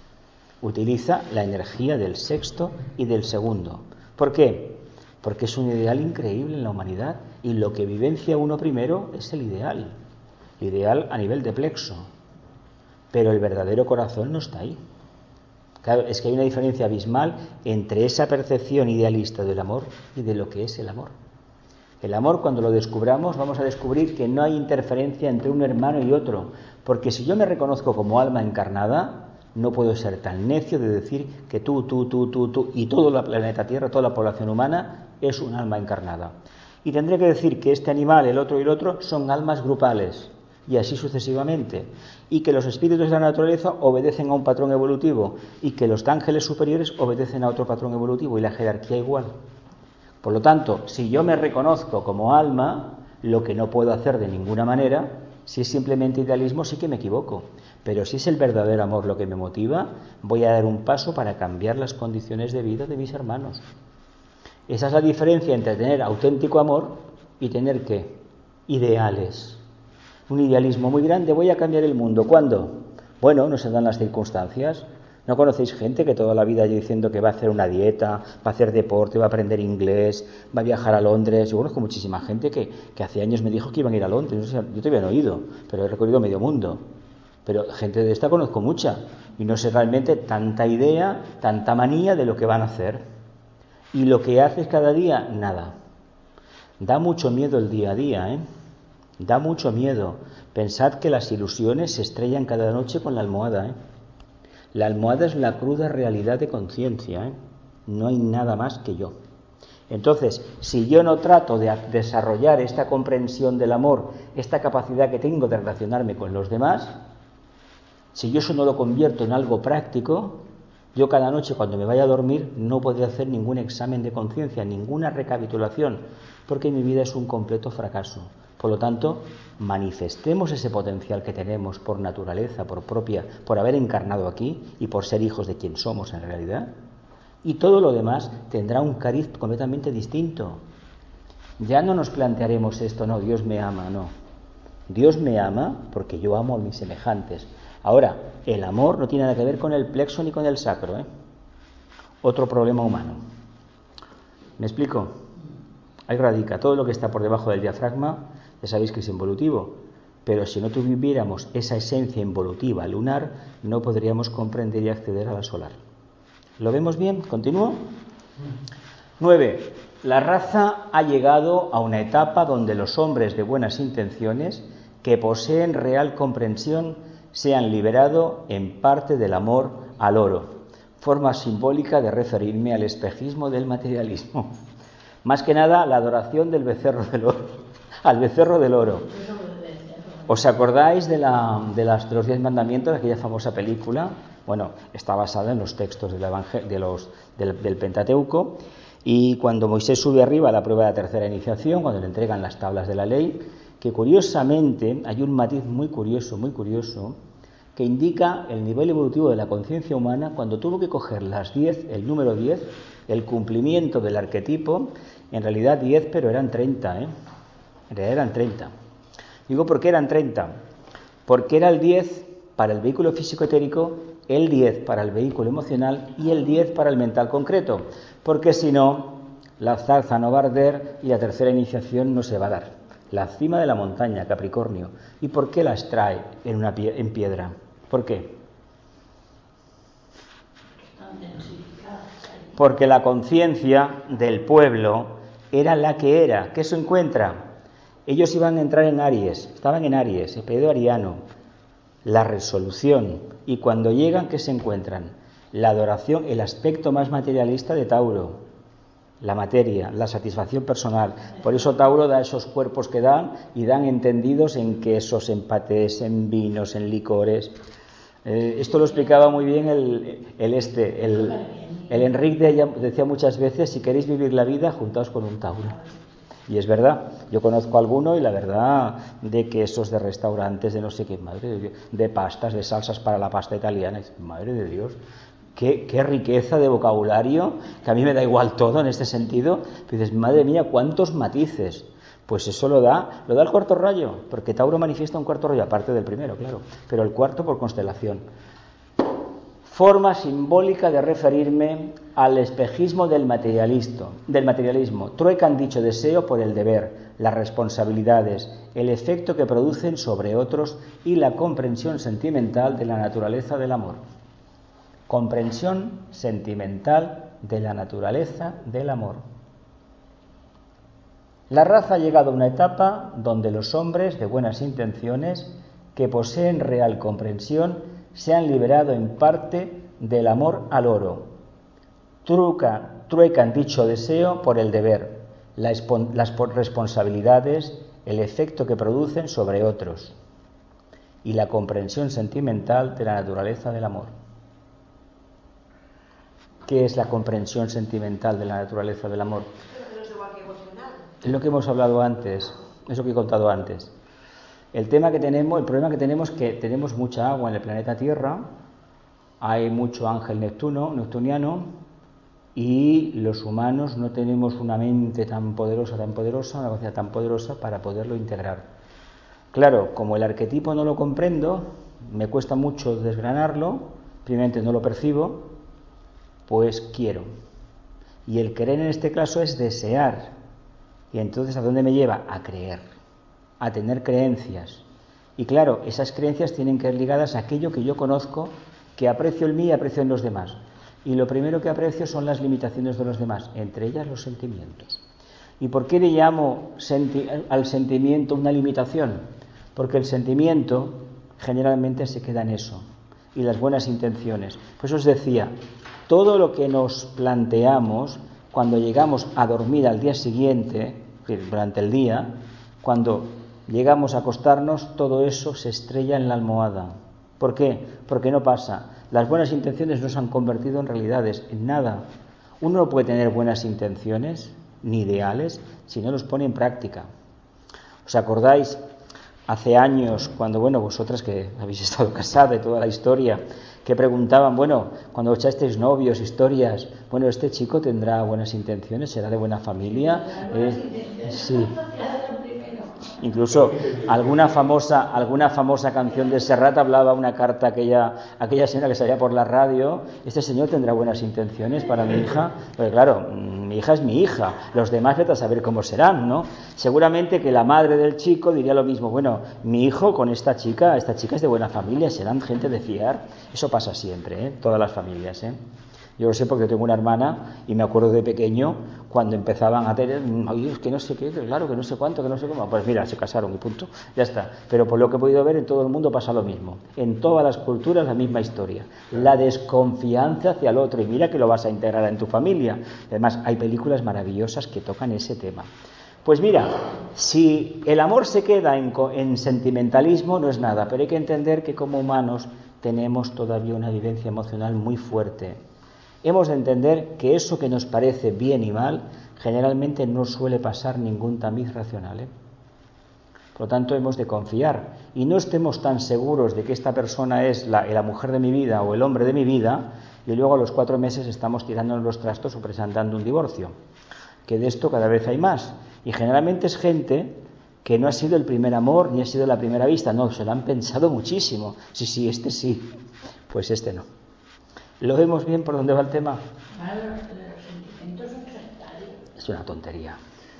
Utiliza la energía del sexto y del segundo. ¿Por qué? Porque es un ideal increíble en la humanidad y lo que vivencia uno primero es el ideal. El ideal a nivel de plexo. Pero el verdadero corazón no está ahí. Claro, es que hay una diferencia abismal entre esa percepción idealista del amor y de lo que es el amor. El amor, cuando lo descubramos, vamos a descubrir que no hay interferencia entre un hermano y otro, porque si yo me reconozco como alma encarnada, no puedo ser tan necio de decir que tú, tú, tú, tú, tú y todo el planeta Tierra, toda la población humana es un alma encarnada. Y tendré que decir que este animal, el otro y el otro son almas grupales, y así sucesivamente, y que los espíritus de la naturaleza obedecen a un patrón evolutivo y que los ángeles superiores obedecen a otro patrón evolutivo y la jerarquía igual. Por lo tanto, si yo me reconozco como alma, lo que no puedo hacer de ninguna manera, si es simplemente idealismo, sí que me equivoco. Pero si es el verdadero amor lo que me motiva, voy a dar un paso para cambiar las condiciones de vida de mis hermanos. Esa es la diferencia entre tener auténtico amor y tener, ¿qué? Ideales. Un idealismo muy grande, voy a cambiar el mundo. ¿Cuándo? Bueno, no se dan las circunstancias. ¿No conocéis gente que toda la vida diciendo que va a hacer una dieta, va a hacer deporte, va a aprender inglés, va a viajar a Londres? Yo conozco muchísima gente que, que hace años me dijo que iban a ir a Londres. Yo te había oído, pero he recorrido medio mundo. Pero gente de esta conozco mucha. y no sé realmente tanta idea, tanta manía de lo que van a hacer. Y lo que haces cada día, nada. Da mucho miedo el día a día, ¿eh? Da mucho miedo. Pensad que las ilusiones se estrellan cada noche con la almohada, ¿eh? La almohada es la cruda realidad de conciencia, ¿eh? No hay nada más que yo. Entonces, si yo no trato de desarrollar esta comprensión del amor, esta capacidad que tengo de relacionarme con los demás, si yo eso no lo convierto en algo práctico, yo cada noche cuando me vaya a dormir no podré hacer ningún examen de conciencia, ninguna recapitulación, porque mi vida es un completo fracaso. Por lo tanto, manifestemos ese potencial que tenemos por naturaleza, por propia, por haber encarnado aquí y por ser hijos de quien somos en realidad. Y todo lo demás tendrá un cariz completamente distinto. Ya no nos plantearemos esto, no, Dios me ama, no. Dios me ama porque yo amo a mis semejantes. Ahora, el amor no tiene nada que ver con el plexo ni con el sacro, ¿eh? Otro problema humano. ¿Me explico? Ahí radica todo lo que está por debajo del diafragma, ya sabéis que es involutivo, pero si no tuviéramos esa esencia involutiva lunar, no podríamos comprender y acceder a la solar. ¿Lo vemos bien? ¿Continúo? nueve. La raza ha llegado a una etapa donde los hombres de buenas intenciones, que poseen real comprensión, se han liberado en parte del amor al oro, forma simbólica de referirme al espejismo del materialismo. Más que nada, la adoración del becerro del oro, al becerro del oro. ¿Os acordáis de, la, de, las, de los diez mandamientos, de aquella famosa película? Bueno, está basada en los textos del, evangel- de los, del, del Pentateuco, y cuando Moisés sube arriba a la prueba de la tercera iniciación, cuando le entregan las tablas de la ley, que curiosamente hay un matiz muy curioso, muy curioso, que indica el nivel evolutivo de la conciencia humana cuando tuvo que coger las diez, el número diez, el cumplimiento del arquetipo, en realidad diez, pero eran treinta, ¿eh? En realidad eran treinta. Digo, ¿por qué eran treinta? Porque era el diez para el vehículo físico-etérico, el diez para el vehículo emocional y el diez para el mental concreto, porque si no, la zarza no va a arder y la tercera iniciación no se va a dar. La cima de la montaña, Capricornio. ¿Y por qué las trae en, una pie- en piedra? ¿Por qué? Porque la conciencia del pueblo era la que era. ¿Qué se encuentra? Ellos iban a entrar en Aries, estaban en Aries, el periodo ariano, la resolución. Y cuando llegan, ¿qué se encuentran? La adoración, el aspecto más materialista de Tauro, la materia, la satisfacción personal. Por eso Tauro da esos cuerpos que dan y dan entendidos en quesos, en patés, en vinos, en licores. Eh, esto lo explicaba muy bien el, el este, el, el Enrique decía muchas veces, si queréis vivir la vida, juntaos con un Tauro. Y es verdad, yo conozco a alguno y la verdad de quesos, de restaurantes, de no sé qué, madre de Dios, de pastas, de salsas para la pasta italiana, madre de Dios, qué, qué riqueza de vocabulario, que a mí me da igual todo en este sentido, pero dices, madre mía, cuántos matices. Pues eso lo da, lo da el cuarto rayo, porque Tauro manifiesta un cuarto rayo, aparte del primero, claro, pero el cuarto por constelación. Forma simbólica de referirme al espejismo del materialismo, del materialismo. Truecan dicho deseo por el deber, las responsabilidades, el efecto que producen sobre otros y la comprensión sentimental de la naturaleza del amor. Comprensión sentimental de la naturaleza del amor. La raza ha llegado a una etapa donde los hombres de buenas intenciones que poseen real comprensión se han liberado en parte del amor al oro. Truca, truecan dicho deseo por el deber, la espon, las responsabilidades, el efecto que producen sobre otros y la comprensión sentimental de la naturaleza del amor. ¿Qué es la comprensión sentimental de la naturaleza del amor? Es lo que hemos hablado antes, es lo que he contado antes. El tema que tenemos, el problema que tenemos es que tenemos mucha agua en el planeta Tierra, hay mucho ángel neptuno, neptuniano, y los humanos no tenemos una mente tan poderosa, tan poderosa, una capacidad tan poderosa para poderlo integrar. Claro, como el arquetipo no lo comprendo, me cuesta mucho desgranarlo, primeramente no lo percibo, pues quiero. Y el querer en este caso es desear. Y entonces, ¿a dónde me lleva? A creer, a tener creencias. Y claro, esas creencias tienen que ir ligadas a aquello que yo conozco que aprecio el mí y aprecio en los demás. Y lo primero que aprecio son las limitaciones de los demás, entre ellas los sentimientos. ¿Y por qué le llamo senti- al sentimiento una limitación? Porque el sentimiento generalmente se queda en eso, y las buenas intenciones. Por eso os decía, todo lo que nos planteamos cuando llegamos a dormir al día siguiente, durante el día, cuando llegamos a acostarnos, todo eso se estrella en la almohada. ¿Por qué? Porque no pasa. Las buenas intenciones no se han convertido en realidades, en nada. Uno no puede tener buenas intenciones ni ideales si no los pone en práctica. ¿Os acordáis hace años, cuando, bueno, vosotras que habéis estado casadas y toda la historia, que preguntaban, bueno, cuando echasteis novios, historias, bueno, este chico tendrá buenas intenciones, será de buena familia? Eh, sí. Incluso alguna famosa, alguna famosa canción de Serrat hablaba una carta, aquella, aquella señora que salía por la radio, este señor tendrá buenas intenciones para mi hija. Pues claro, mi hija es mi hija, los demás vete a saber cómo serán, ¿no? Seguramente que la madre del chico diría lo mismo, bueno, mi hijo con esta chica, esta chica es de buena familia, serán gente de fiar. Eso pasa siempre, ¿eh? Todas las familias, ¿eh? Yo lo sé porque tengo una hermana y me acuerdo de pequeño cuando empezaban a tener, ay, es que no sé qué, claro, que no sé cuánto, que no sé cómo. Pues mira, se casaron y punto, ya está. Pero por lo que he podido ver, en todo el mundo pasa lo mismo. En todas las culturas la misma historia. La desconfianza hacia el otro, y mira que lo vas a integrar en tu familia. Además, hay películas maravillosas que tocan ese tema. Pues mira, si el amor se queda en, en sentimentalismo, no es nada, pero hay que entender que como humanos tenemos todavía una vivencia emocional muy fuerte. Hemos de entender que eso que nos parece bien y mal, generalmente no suele pasar ningún tamiz racional, ¿eh? Por lo tanto, hemos de confiar y no estemos tan seguros de que esta persona es la, la mujer de mi vida o el hombre de mi vida, y luego a los cuatro meses estamos tirándonos los trastos o presentando un divorcio. Que de esto cada vez hay más. Y generalmente es gente que no ha sido el primer amor ni ha sido la primera vista, no, se lo han pensado muchísimo. Sí, sí, este sí, pues este no. ¿Lo vemos bien por dónde va el tema? Claro, los sentimientos son sectarios. Es una tontería.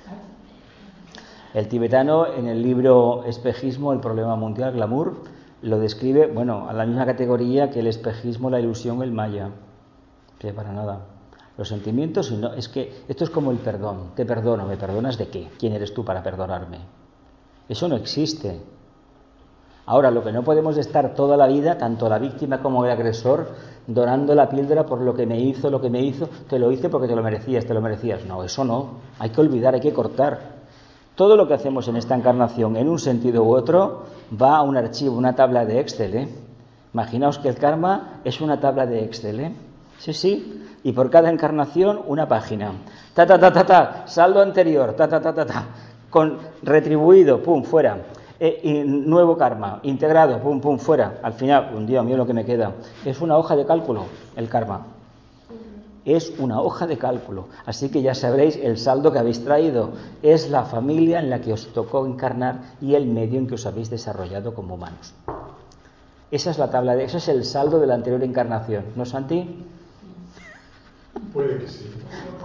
El tibetano, en el libro Espejismo, el problema mundial, Glamour, lo describe, bueno, a la misma categoría que el espejismo, la ilusión, el maya. Sí, para nada. Los sentimientos, no, es que esto es como el perdón. Te perdono, ¿me perdonas de qué? ¿Quién eres tú para perdonarme? Eso no existe. Ahora, lo que no podemos es estar toda la vida, tanto la víctima como el agresor, dorando la píldora por lo que me hizo, lo que me hizo, te lo hice porque te lo merecías, te lo merecías. No, eso no. Hay que olvidar, hay que cortar. Todo lo que hacemos en esta encarnación, en un sentido u otro, va a un archivo, una tabla de Excel, ¿eh? Imaginaos que el karma es una tabla de Excel, ¿eh? Sí, sí. Y por cada encarnación, una página. Ta, ta, ta, ta, ta. Saldo anterior. Ta, ta, ta, ta, ta. Con retribuido, pum, fuera. Eh, y nuevo karma, integrado, pum, pum, fuera. Al final, un día mío lo que me queda. Es una hoja de cálculo, el karma. Es una hoja de cálculo. Así que ya sabréis el saldo que habéis traído. Es la familia en la que os tocó encarnar y el medio en que os habéis desarrollado como humanos. Esa es la tabla de... Ese es el saldo de la anterior encarnación. ¿No, Santi? Puede que sí.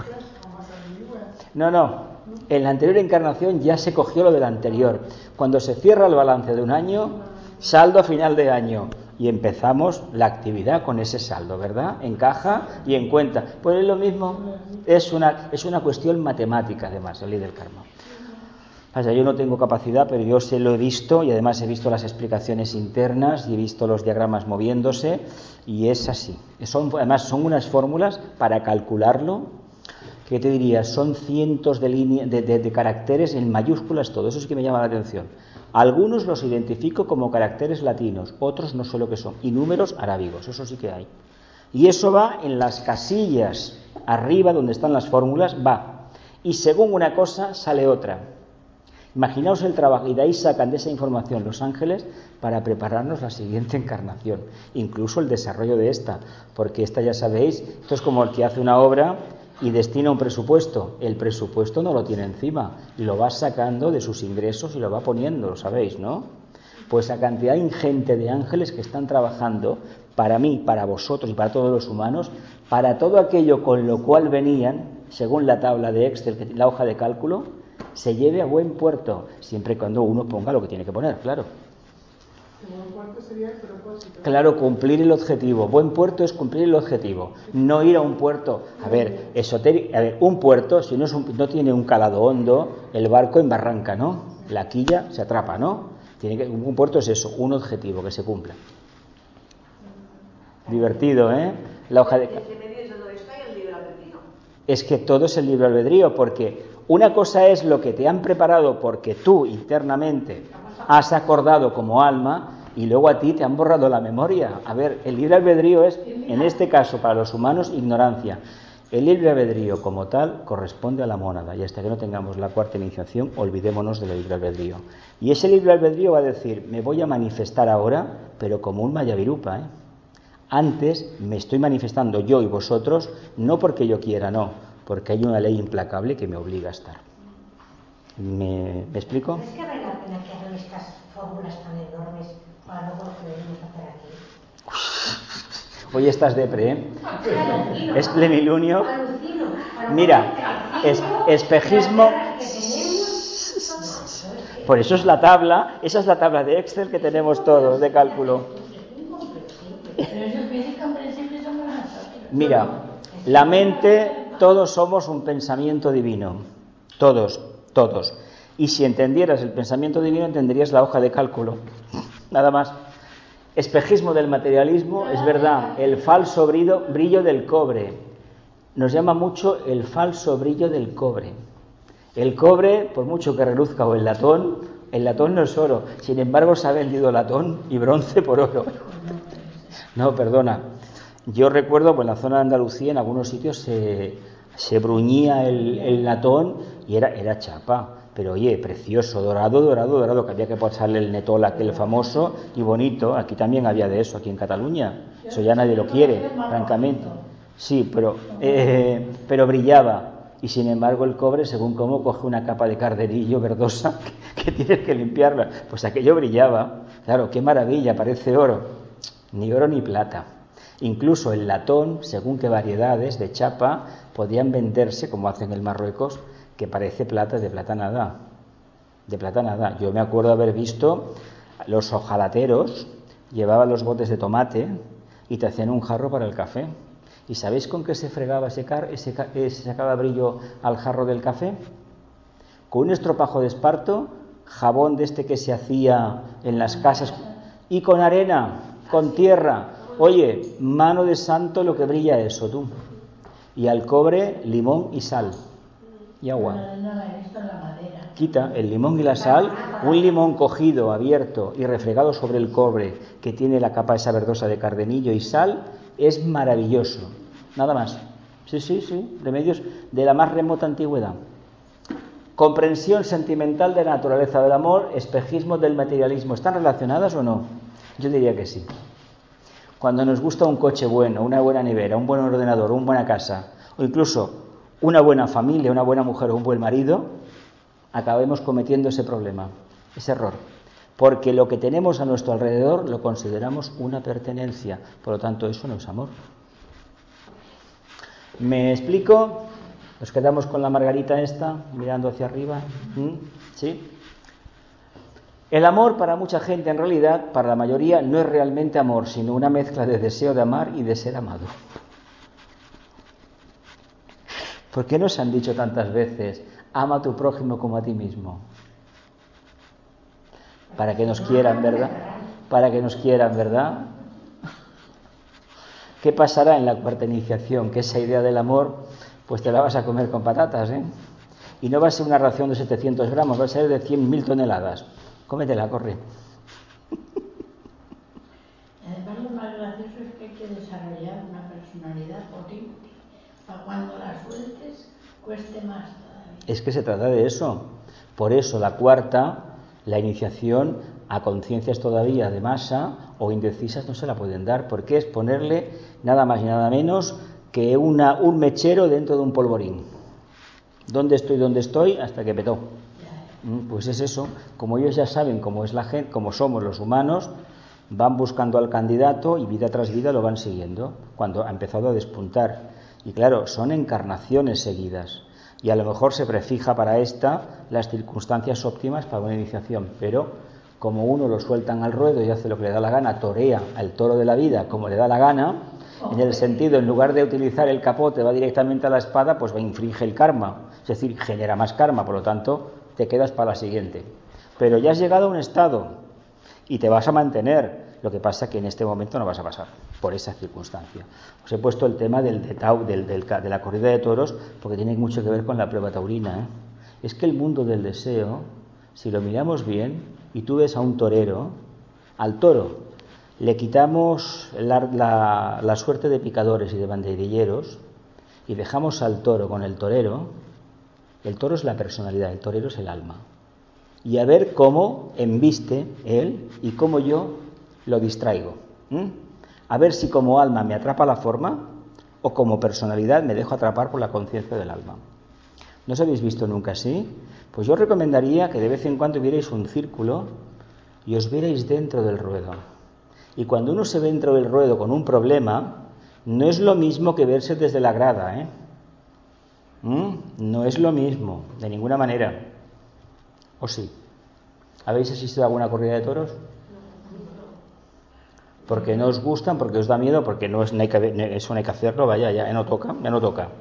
No, no. En la anterior encarnación ya se cogió lo del anterior. Cuando se cierra el balance de un año, saldo a final de año. Y empezamos la actividad con ese saldo, ¿verdad? En caja y en cuenta. Pues es lo mismo. Es una, es una cuestión matemática, además, el ley del karma. O sea, yo no tengo capacidad, pero yo se lo he visto y además he visto las explicaciones internas y he visto los diagramas moviéndose y es así. Son, además son unas fórmulas para calcularlo, que te diría, son cientos de, línea, de, de, de caracteres en mayúsculas, todo eso sí que me llama la atención. Algunos los identifico como caracteres latinos, otros no sé lo que son, y números arábigos, eso sí que hay. Y eso va en las casillas arriba donde están las fórmulas, va. Y según una cosa sale otra. Imaginaos el trabajo, y de ahí sacan de esa información los ángeles para prepararnos la siguiente encarnación, incluso el desarrollo de esta, porque esta ya sabéis, esto es como el que hace una obra y destina un presupuesto, el presupuesto no lo tiene encima, y lo va sacando de sus ingresos y lo va poniendo, lo sabéis, ¿no? Pues la cantidad ingente de ángeles que están trabajando para mí, para vosotros y para todos los humanos, para todo aquello con lo cual venían, según la tabla de Excel, la hoja de cálculo, se lleve a buen puerto, siempre y cuando uno ponga lo que tiene que poner, claro. El buen puerto sería el propósito. Claro, cumplir el objetivo. Buen puerto es cumplir el objetivo. No ir a un puerto. A ver, esotérico. A ver, un puerto, si no, es un, no tiene un calado hondo, el barco embarranca, ¿no? La quilla se atrapa, ¿no? Tiene que, un puerto es eso, un objetivo que se cumpla. Divertido, ¿eh? La hoja de... Entre medio de todo esto hay el libre albedrío. Es que todo es el libre albedrío, porque una cosa es lo que te han preparado porque tú internamente has acordado como alma y luego a ti te han borrado la memoria. A ver, el libre albedrío es, en este caso para los humanos, ignorancia. El libre albedrío como tal corresponde a la mónada y hasta que no tengamos la cuarta iniciación olvidémonos del libre albedrío. Y ese libre albedrío va a decir, me voy a manifestar ahora, pero como un mayavirupa, ¿eh? Antes me estoy manifestando yo y vosotros, no porque yo quiera, no, porque hay una ley implacable que me obliga a estar. ¿Me, ¿me explico? ¿Crees que vale la pena que hagan estas fórmulas tan enormes para luego lo que debemos hacer aquí? Hoy estás depre, ¿eh? Es plenilunio. Mira, es, espejismo. Por eso es la tabla, esa es la tabla de Excel que tenemos todos, de cálculo. Mira, la mente, todos somos un pensamiento divino. Todos, todos. Y si entendieras el pensamiento divino, entenderías la hoja de cálculo. Nada más. Espejismo del materialismo, es verdad, el falso brillo, brillo del cobre. Nos llama mucho el falso brillo del cobre. El cobre, por mucho que reluzca, o el latón, el latón no es oro. Sin embargo, se ha vendido latón y bronce por oro. No, perdona. Yo recuerdo, pues en la zona de Andalucía, en algunos sitios se, se bruñía el, el latón y era, era chapa. Pero oye, precioso, dorado, dorado, dorado, que había que pasarle el netol aquel famoso y bonito. Aquí también había de eso, aquí en Cataluña. Eso ya nadie lo quiere, francamente. Sí, pero, eh, pero brillaba. Y sin embargo el cobre, según cómo, coge una capa de carderillo verdosa que, que tienes que limpiarla. Pues aquello brillaba. Claro, qué maravilla, parece oro. Ni oro ni plata. Incluso el latón, según qué variedades de chapa, podían venderse, como hacen en Marruecos, que parece plata, de plata nada. De plata nada. Yo me acuerdo haber visto los hojalateros, llevaban los botes de tomate y te hacían un jarro para el café. ¿Y sabéis con qué se fregaba ese, car ese, ese sacaba brillo al jarro del café? Con un estropajo de esparto, jabón de este que se hacía en las casas, y con arena, con tierra. Oye, mano de santo lo que brilla eso, tú. Y al cobre, limón y sal. Y agua. Quita el limón y la sal, un limón cogido, abierto y refregado sobre el cobre que tiene la capa esa verdosa de cardenillo y sal, es maravilloso. Nada más. Sí, sí, sí, remedios de la más remota antigüedad. Comprensión sentimental de la naturaleza del amor, espejismo del materialismo, ¿están relacionadas o no? Yo diría que sí. Cuando nos gusta un coche bueno, una buena nevera, un buen ordenador, una buena casa, o incluso una buena familia, una buena mujer o un buen marido, acabemos cometiendo ese problema, ese error. Porque lo que tenemos a nuestro alrededor lo consideramos una pertenencia. Por lo tanto, eso no es amor. ¿Me explico? Nos quedamos con la margarita esta, mirando hacia arriba. ¿Mm? ¿Sí? El amor para mucha gente, en realidad, para la mayoría, no es realmente amor, sino una mezcla de deseo de amar y de ser amado. ¿Por qué nos han dicho tantas veces, ama a tu prójimo como a ti mismo? Para que nos quieran, ¿verdad? Para que nos quieran, ¿verdad? ¿Qué pasará en la cuarta iniciación? Que esa idea del amor, pues te la vas a comer con patatas, ¿eh? Y no va a ser una ración de setecientos gramos, va a ser de cien mil toneladas. Cómetela, corre. Además, lo más gracioso es que hay que desarrollar una personalidad potente. Para cuando la sueltes, cueste más todavía. Es que se trata de eso. Por eso la cuarta, la iniciación a conciencias todavía de masa o indecisas no se la pueden dar, porque es ponerle nada más y nada menos que una, un mechero dentro de un polvorín. ¿Dónde estoy, dónde estoy? Hasta que petó. Pues es eso. Como ellos ya saben cómo es la gente, cómo somos los humanos, van buscando al candidato y vida tras vida lo van siguiendo, cuando ha empezado a despuntar. Y claro, son encarnaciones seguidas. Y a lo mejor se prefija para esta las circunstancias óptimas para una iniciación, pero como uno lo sueltan al ruedo y hace lo que le da la gana, torea al toro de la vida como le da la gana, en el sentido, en lugar de utilizar el capote, va directamente a la espada, pues va a infringe el karma, es decir, genera más karma, por lo tanto, te quedas para la siguiente. Pero ya has llegado a un estado y te vas a mantener, lo que pasa que en este momento no vas a pasar, por esa circunstancia. Os he puesto el tema del, de, tau, del, del, de la corrida de toros, porque tiene mucho que ver con la prueba taurina, ¿eh? Es que el mundo del deseo, si lo miramos bien, y tú ves a un torero, al toro, le quitamos la, la, la suerte de picadores y de banderilleros y dejamos al toro con el torero. El toro es la personalidad, el torero es el alma. Y a ver cómo embiste él y cómo yo lo distraigo. ¿Mm? A ver si como alma me atrapa la forma o como personalidad me dejo atrapar por la conciencia del alma. ¿No os habéis visto nunca así? Pues yo os recomendaría que de vez en cuando vierais un círculo y os vierais dentro del ruedo. Y cuando uno se ve dentro del ruedo con un problema, no es lo mismo que verse desde la grada, ¿eh? ¿Mm? No es lo mismo, de ninguna manera. ¿O sí? ¿Habéis asistido a alguna corrida de toros? Porque no os gustan, porque os da miedo, porque no es, no hay que, eso no hay que hacerlo, vaya, ya, ya no toca, ya no toca.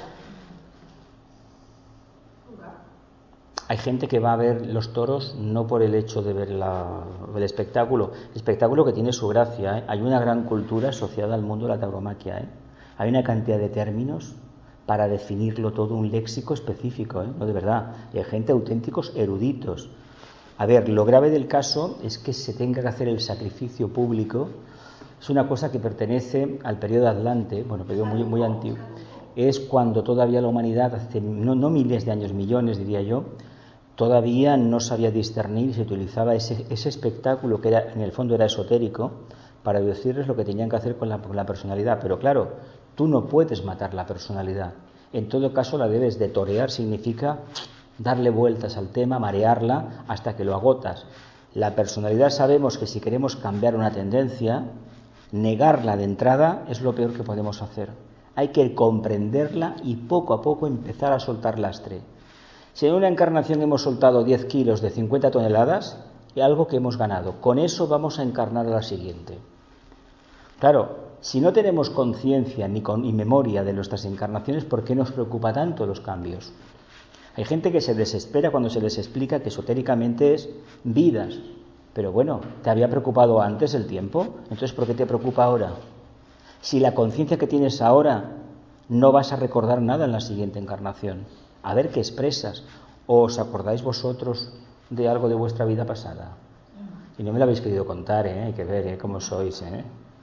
Hay gente que va a ver los toros no por el hecho de ver la, el espectáculo, espectáculo que tiene su gracia, ¿eh? Hay una gran cultura asociada al mundo de la tauromaquia, ¿eh? Hay una cantidad de términos para definirlo todo, un léxico específico, ¿eh? No, de verdad, y hay gente auténticos eruditos. A ver, lo grave del caso es que se tenga que hacer el sacrificio público, es una cosa que pertenece al periodo Atlante, bueno, periodo muy, muy antiguo, es cuando todavía la humanidad, hace no, no miles de años, millones diría yo, todavía no sabía discernir y se utilizaba ese, ese espectáculo que era, en el fondo era esotérico, para decirles lo que tenían que hacer con la, con la personalidad. Pero claro, tú no puedes matar la personalidad. En todo caso la debes de torear, significa darle vueltas al tema, marearla hasta que lo agotas. La personalidad sabemos que si queremos cambiar una tendencia, negarla de entrada es lo peor que podemos hacer. Hay que comprenderla y poco a poco empezar a soltar lastre. Si en una encarnación hemos soltado diez kilos de cincuenta toneladas, es algo que hemos ganado. Con eso vamos a encarnar a la siguiente. Claro, si no tenemos conciencia ni, con, ni memoria de nuestras encarnaciones, ¿por qué nos preocupa tanto los cambios? Hay gente que se desespera cuando se les explica que esotéricamente es vidas. Pero bueno, ¿te había preocupado antes el tiempo? Entonces, ¿por qué te preocupa ahora? Si la conciencia que tienes ahora no vas a recordar nada en la siguiente encarnación. A ver qué expresas. ¿O os acordáis vosotros de algo de vuestra vida pasada? Y no me lo habéis querido contar, ¿eh? Hay que ver, ¿eh? Cómo sois, ¿eh?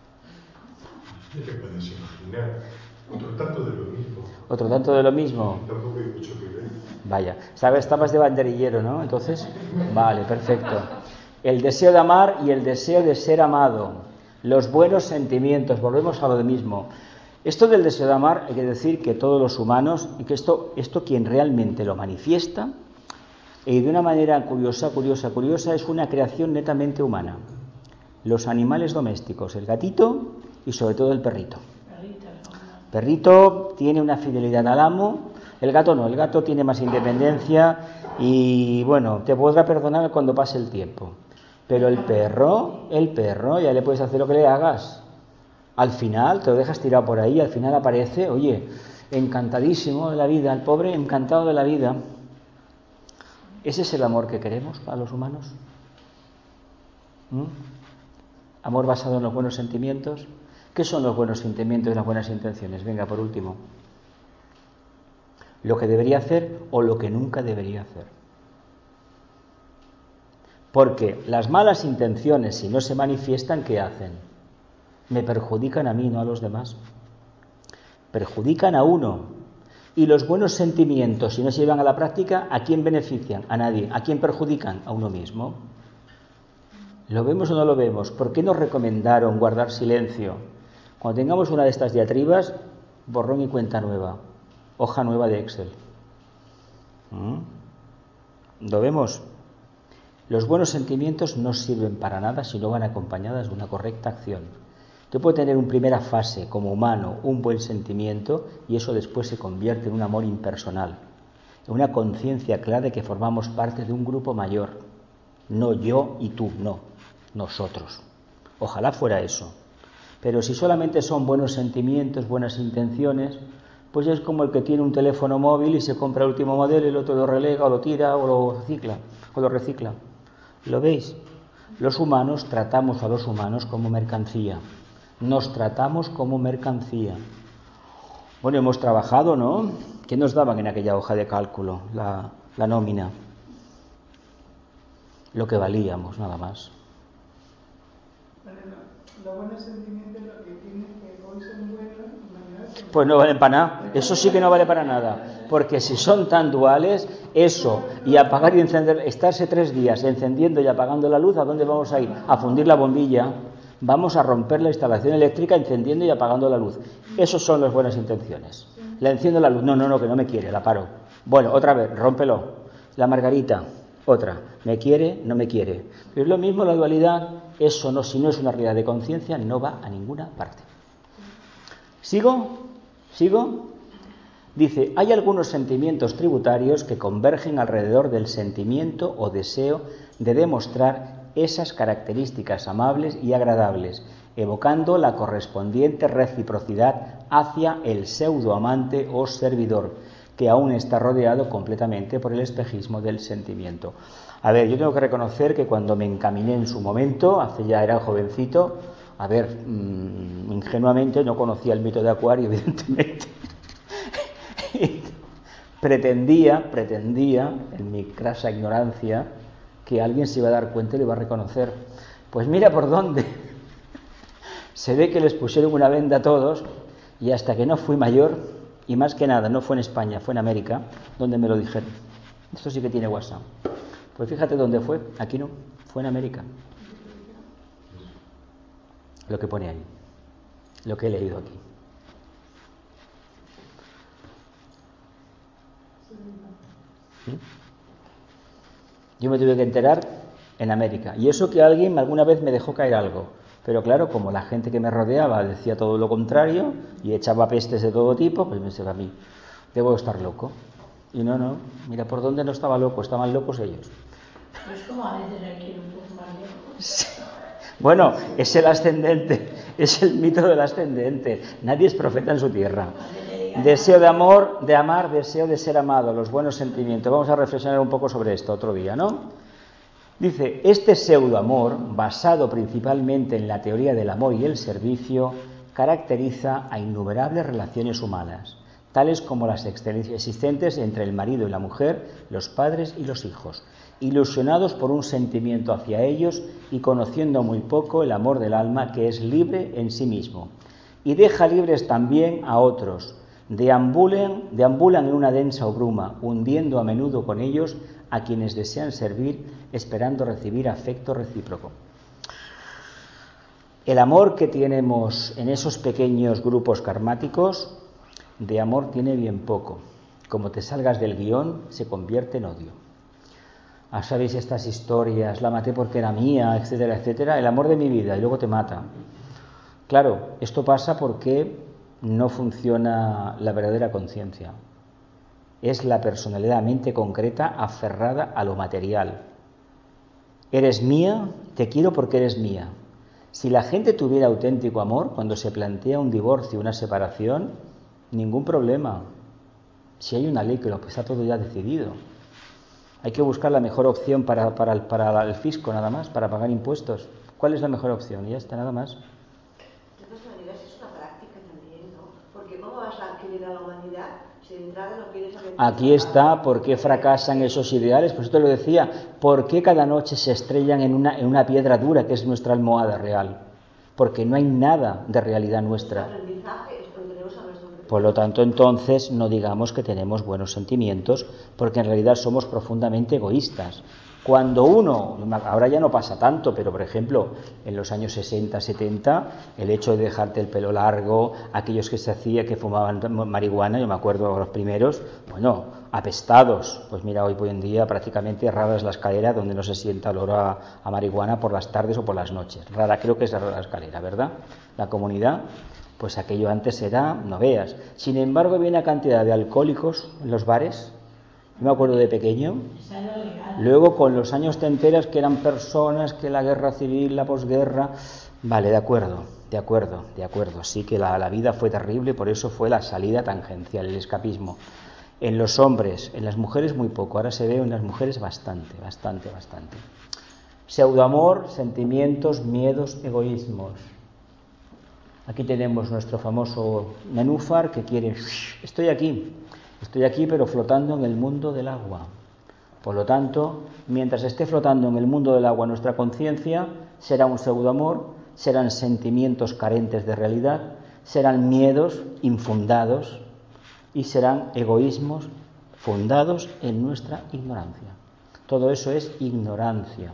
¿Qué te puedes imaginar? Otro tanto de lo mismo. ¿Otro tanto de lo mismo? Tampoco hay mucho que ver. Vaya, ¿sabes? Estabas de banderillero, ¿no? Entonces, vale, perfecto. El deseo de amar y el deseo de ser amado. Los buenos sentimientos, volvemos a lo mismo. Esto del deseo de amar, hay que decir que todos los humanos, y que esto, esto quien realmente lo manifiesta, y de una manera curiosa, curiosa, curiosa, es una creación netamente humana. Los animales domésticos, el gatito y sobre todo el perrito. El perrito tiene una fidelidad al amo, el gato no, el gato tiene más independencia y bueno, te podrá perdonar cuando pase el tiempo. Pero el perro, el perro, ya le puedes hacer lo que le hagas. Al final te lo dejas tirado por ahí, al final aparece, oye, encantadísimo de la vida, el pobre encantado de la vida. ¿Ese es el amor que queremos para los humanos? ¿Mm? ¿Amor basado en los buenos sentimientos? ¿Qué son los buenos sentimientos y las buenas intenciones? Venga, por último. Lo que debería hacer o lo que nunca debería hacer. Porque las malas intenciones, si no se manifiestan, ¿qué hacen? Me perjudican a mí, no a los demás. Perjudican a uno. Y los buenos sentimientos, si no se llevan a la práctica, ¿a quién benefician? A nadie. ¿A quién perjudican? A uno mismo. ¿Lo vemos o no lo vemos? ¿Por qué nos recomendaron guardar silencio? Cuando tengamos una de estas diatribas, borrón y cuenta nueva. Hoja nueva de Excel. ¿Mm? ¿Lo vemos? Los buenos sentimientos no sirven para nada si no van acompañadas de una correcta acción. Tú puedes tener una primera fase como humano, un buen sentimiento, y eso después se convierte en un amor impersonal, en una conciencia clara de que formamos parte de un grupo mayor. No yo y tú, no, nosotros. Ojalá fuera eso. Pero si solamente son buenos sentimientos, buenas intenciones, pues es como el que tiene un teléfono móvil y se compra el último modelo y el otro lo relega o lo tira o lo recicla, o lo recicla. ¿Lo veis? Los humanos tratamos a los humanos como mercancía. Nos tratamos como mercancía. Bueno, hemos trabajado, ¿no? ¿Qué nos daban en aquella hoja de cálculo? La, la nómina. Lo que valíamos, nada más. Los buenos sentimientos lo que tienen que hoy son buenos, mañana son... Pues no valen para nada. Eso sí que no vale para nada. Porque si son tan duales, eso y apagar y encender, estarse tres días encendiendo y apagando la luz, ¿a dónde vamos a ir? A fundir la bombilla. Vamos a romper la instalación eléctrica encendiendo y apagando la luz. Esos son las buenas intenciones. La enciendo la luz. No, no, no, que no me quiere, la paro. Bueno, otra vez, rómpelo. La margarita. Otra, me quiere, no me quiere. Pero es lo mismo la dualidad, eso no, si no es una realidad de conciencia, no va a ninguna parte. ¿Sigo? ¿Sigo? Dice, hay algunos sentimientos tributarios que convergen alrededor del sentimiento o deseo de demostrar esas características amables y agradables, evocando la correspondiente reciprocidad hacia el pseudoamante o servidor, que aún está rodeado completamente por el espejismo del sentimiento. A ver, yo tengo que reconocer que cuando me encaminé en su momento, hace ya era jovencito, a ver, mmm, ingenuamente no conocía el mito de Acuario, evidentemente. pretendía, pretendía, en mi crasa ignorancia, que alguien se iba a dar cuenta y lo iba a reconocer. Pues mira por dónde. Se ve que les pusieron una venda a todos y hasta que no fui mayor... Y más que nada, no fue en España, fue en América, donde me lo dijeron. Esto sí que tiene WhatsApp. Pues fíjate dónde fue, aquí no, fue en América. Lo que pone ahí, lo que he leído aquí. ¿Sí? Yo me tuve que enterar en América. Y eso que alguien alguna vez me dejó caer algo. Pero claro, como la gente que me rodeaba decía todo lo contrario y echaba pestes de todo tipo, pues me decía a mí, debo estar loco. Y no, no, mira por dónde no estaba loco, estaban locos ellos. Pues como a veces hay que un poco más lejos. Bueno, es el ascendente, es el mito del ascendente. Nadie es profeta en su tierra. Deseo de amor, de amar, deseo de ser amado, los buenos sentimientos. Vamos a reflexionar un poco sobre esto otro día, ¿no? Dice, este pseudoamor, basado principalmente en la teoría del amor y el servicio, caracteriza a innumerables relaciones humanas, tales como las existentes entre el marido y la mujer, los padres y los hijos, ilusionados por un sentimiento hacia ellos y conociendo muy poco el amor del alma que es libre en sí mismo, y deja libres también a otros, deambulan, deambulan en una densa bruma, hundiendo a menudo con ellos a quienes desean servir, esperando recibir afecto recíproco. El amor que tenemos en esos pequeños grupos karmáticos, de amor tiene bien poco. Como te salgas del guión, se convierte en odio. Ah, ¿sabéis estas historias? La maté porque era mía, etcétera, etcétera. El amor de mi vida y luego te mata. Claro, esto pasa porque no funciona la verdadera conciencia. Es la personalidad, mente concreta, aferrada a lo material. Eres mía, te quiero porque eres mía. Si la gente tuviera auténtico amor, cuando se plantea un divorcio, una separación, ningún problema. Si hay una ley que lo está todo ya decidido. Hay que buscar la mejor opción para, para, el, para el fisco, nada más, para pagar impuestos. ¿Cuál es la mejor opción? Y ya está, nada más. De todas maneras, es una práctica también, ¿no? Porque ¿cómo vas a adquirir a la humanidad si de entrada no quieres aprender? Aquí está, ¿por qué fracasan esos ideales? Pues esto lo decía, ¿por qué cada noche se estrellan en una, en una piedra dura que es nuestra almohada real? Porque no hay nada de realidad nuestra. Por lo tanto, entonces, no digamos que tenemos buenos sentimientos, porque en realidad somos profundamente egoístas. Cuando uno, ahora ya no pasa tanto, pero por ejemplo, en los años sesenta, setenta, el hecho de dejarte el pelo largo, aquellos que se hacía, que fumaban marihuana, yo me acuerdo de los primeros, bueno, apestados. Pues mira, hoy en día prácticamente rara es la escalera donde no se sienta olor a, a marihuana por las tardes o por las noches. Rara creo que es la escalera, ¿verdad? La comunidad, pues aquello antes era, no veas. Sin embargo, había una cantidad de alcohólicos en los bares me acuerdo de pequeño. Esa era legal. Luego con los años te enteras que eran personas, que la guerra civil, la posguerra... Vale, de acuerdo, de acuerdo, de acuerdo. Sí que la, la vida fue terrible, por eso fue la salida tangencial, el escapismo. En los hombres, en las mujeres muy poco, ahora se ve en las mujeres bastante, bastante, bastante. Pseudoamor, sentimientos, miedos, egoísmos. Aquí tenemos nuestro famoso nenúfar que quiere... Estoy aquí, estoy aquí pero flotando en el mundo del agua. Por lo tanto, mientras esté flotando en el mundo del agua nuestra conciencia, será un pseudoamor, serán sentimientos carentes de realidad, serán miedos infundados y serán egoísmos fundados en nuestra ignorancia. Todo eso es ignorancia.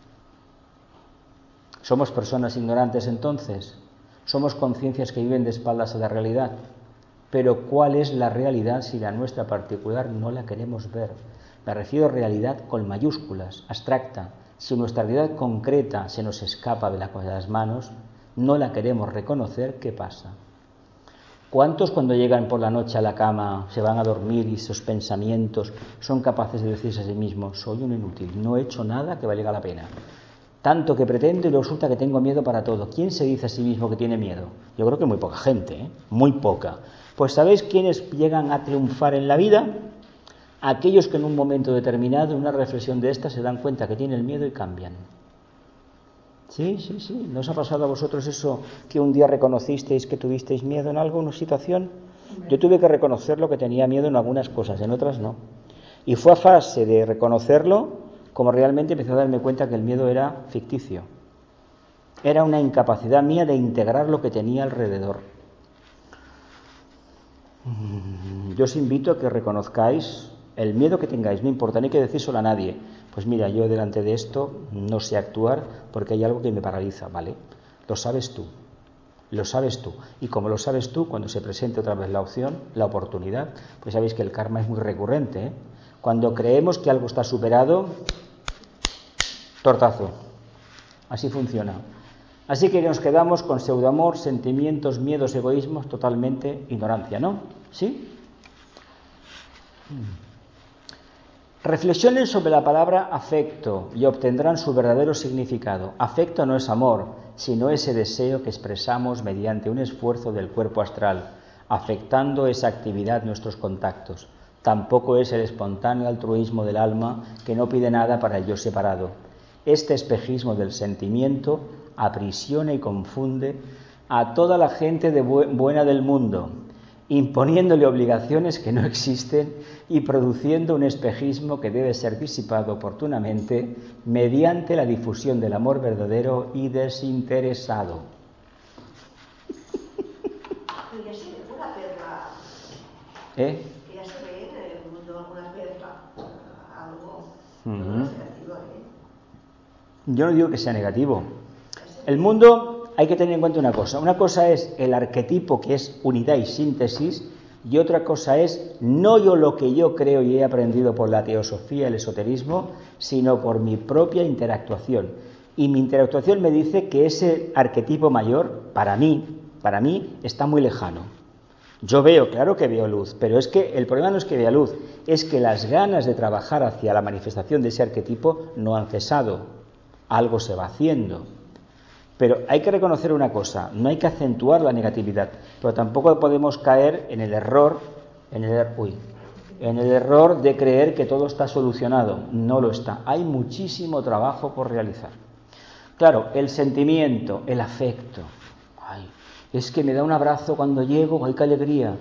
¿Somos personas ignorantes entonces? Somos conciencias que viven de espaldas a la realidad. Pero ¿cuál es la realidad si la nuestra particular no la queremos ver? Me refiero a realidad con mayúsculas, abstracta. Si nuestra realidad concreta se nos escapa de las manos, no la queremos reconocer, ¿qué pasa? ¿Cuántos cuando llegan por la noche a la cama, se van a dormir y sus pensamientos son capaces de decirse a sí mismos, soy un inútil, no he hecho nada que valga la pena? Tanto que pretendo y resulta que tengo miedo para todo. ¿Quién se dice a sí mismo que tiene miedo? Yo creo que muy poca gente, ¿eh? Muy poca. Pues ¿sabéis quiénes llegan a triunfar en la vida? Aquellos que en un momento determinado, en una reflexión de esta, se dan cuenta que tienen miedo y cambian. Sí, sí, sí. ¿No os ha pasado a vosotros eso que un día reconocisteis que tuvisteis miedo en algo, en una situación? Yo tuve que reconocerlo, que tenía miedo en algunas cosas, en otras no. Y fue a fase de reconocerlo como realmente empecé a darme cuenta que el miedo era ficticio. Era una incapacidad mía de integrar lo que tenía alrededor. Yo os invito a que reconozcáis el miedo que tengáis, no importa, no hay que decírselo a nadie. Pues mira, yo delante de esto no sé actuar porque hay algo que me paraliza, ¿vale? Lo sabes tú, lo sabes tú. Y como lo sabes tú, cuando se presente otra vez la opción, la oportunidad, pues sabéis que el karma es muy recurrente, ¿eh? Cuando creemos que algo está superado, tortazo. Así funciona. Así que nos quedamos con pseudoamor, sentimientos, miedos, egoísmos, totalmente ignorancia, ¿no? ¿Sí? Reflexionen sobre la palabra afecto y obtendrán su verdadero significado. Afecto no es amor, sino ese deseo que expresamos mediante un esfuerzo del cuerpo astral, afectando esa actividad nuestros contactos. Tampoco es el espontáneo altruismo del alma que no pide nada para el yo separado. Este espejismo del sentimiento aprisiona y confunde a toda la gente de bu- buena del mundo, imponiéndole obligaciones que no existen y produciendo un espejismo que debe ser disipado oportunamente mediante la difusión del amor verdadero y desinteresado. Ya se ve una perla, ¿Eh? que ya se ve en el mundo alguna perla, algo Uh-huh. no es negativo, ¿eh? Yo no digo que sea negativo. El mundo, hay que tener en cuenta una cosa. Una cosa es el arquetipo, que es unidad y síntesis, y otra cosa es no yo lo que yo creo y he aprendido por la teosofía, el esoterismo, sino por mi propia interactuación. Y mi interactuación me dice que ese arquetipo mayor, para mí, para mí, está muy lejano. Yo veo, claro que veo luz, pero es que el problema no es que vea luz, es que las ganas de trabajar hacia la manifestación de ese arquetipo no han cesado. Algo se va haciendo. Pero hay que reconocer una cosa, no hay que acentuar la negatividad, pero tampoco podemos caer en el error, en el, uy, en el error de creer que todo está solucionado. No lo está. Hay muchísimo trabajo por realizar. Claro, el sentimiento, el afecto. Ay, es que me da un abrazo cuando llego, ¡ay, qué alegría!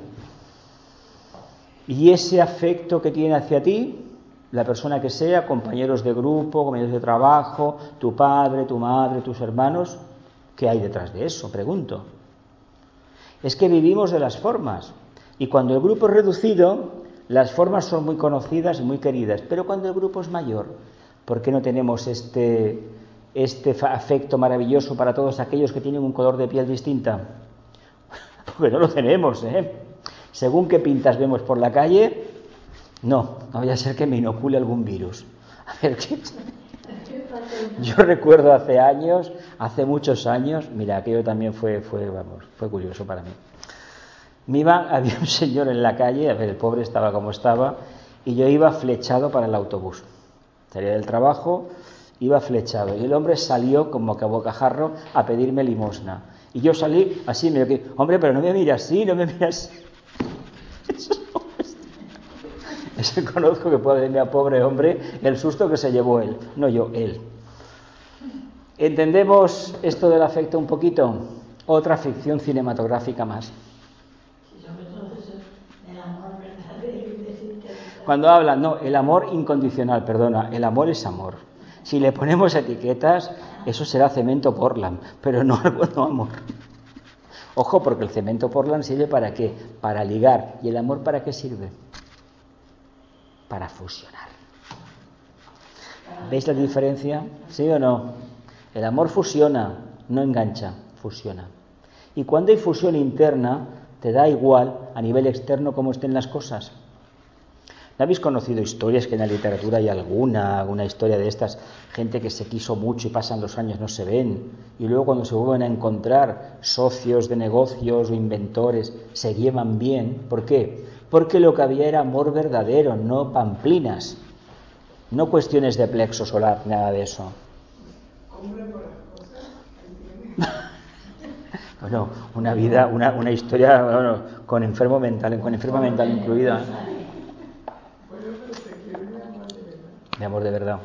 Y ese afecto que tiene hacia ti, la persona que sea, compañeros de grupo, compañeros de trabajo, tu padre, tu madre, tus hermanos, ¿qué hay detrás de eso? Pregunto. Es que vivimos de las formas, y cuando el grupo es reducido, las formas son muy conocidas y muy queridas, pero cuando el grupo es mayor, ¿por qué no tenemos este, este afecto maravilloso para todos aquellos que tienen un color de piel distinta? Porque no lo tenemos, ¿eh? Según qué pintas vemos por la calle, no, no vaya a ser que me inocule algún virus. A ver, ¿qué? Yo recuerdo hace años, hace muchos años, mira, aquello también fue, fue, vamos, fue curioso para mí. Me iba, había un señor en la calle, a ver, el pobre estaba como estaba, y yo iba flechado para el autobús. Salía del trabajo, iba flechado, y el hombre salió como que a bocajarro a pedirme limosna. Y yo salí así, me digo, hombre, pero no me miras así, no me miras así. Eso conozco que puede darme a pobre hombre el susto que se llevó él, no yo, él. ¿Entendemos esto del afecto un poquito? Otra ficción cinematográfica más. Cuando hablan, no, el amor incondicional, perdona, el amor es amor. Si le ponemos etiquetas, eso será cemento Portland, pero no, no amor. Ojo, porque el cemento Portland sirve para qué, para ligar. ¿Y el amor para qué sirve? Para fusionar. ¿Veis la diferencia? ¿Sí o no? El amor fusiona, no engancha, fusiona. Y cuando hay fusión interna, te da igual a nivel externo cómo estén las cosas. ¿No habéis conocido historias que en la literatura hay alguna, alguna historia de estas, gente que se quiso mucho y pasan los años no se ven, y luego cuando se vuelven a encontrar socios de negocios o inventores se llevan bien? ¿Por qué? Porque lo que había era amor verdadero, no pamplinas, no cuestiones de plexo solar, nada de eso. Bueno, una vida, una, una historia bueno, con enfermo mental, con enferma mental incluida. El amor de verdad.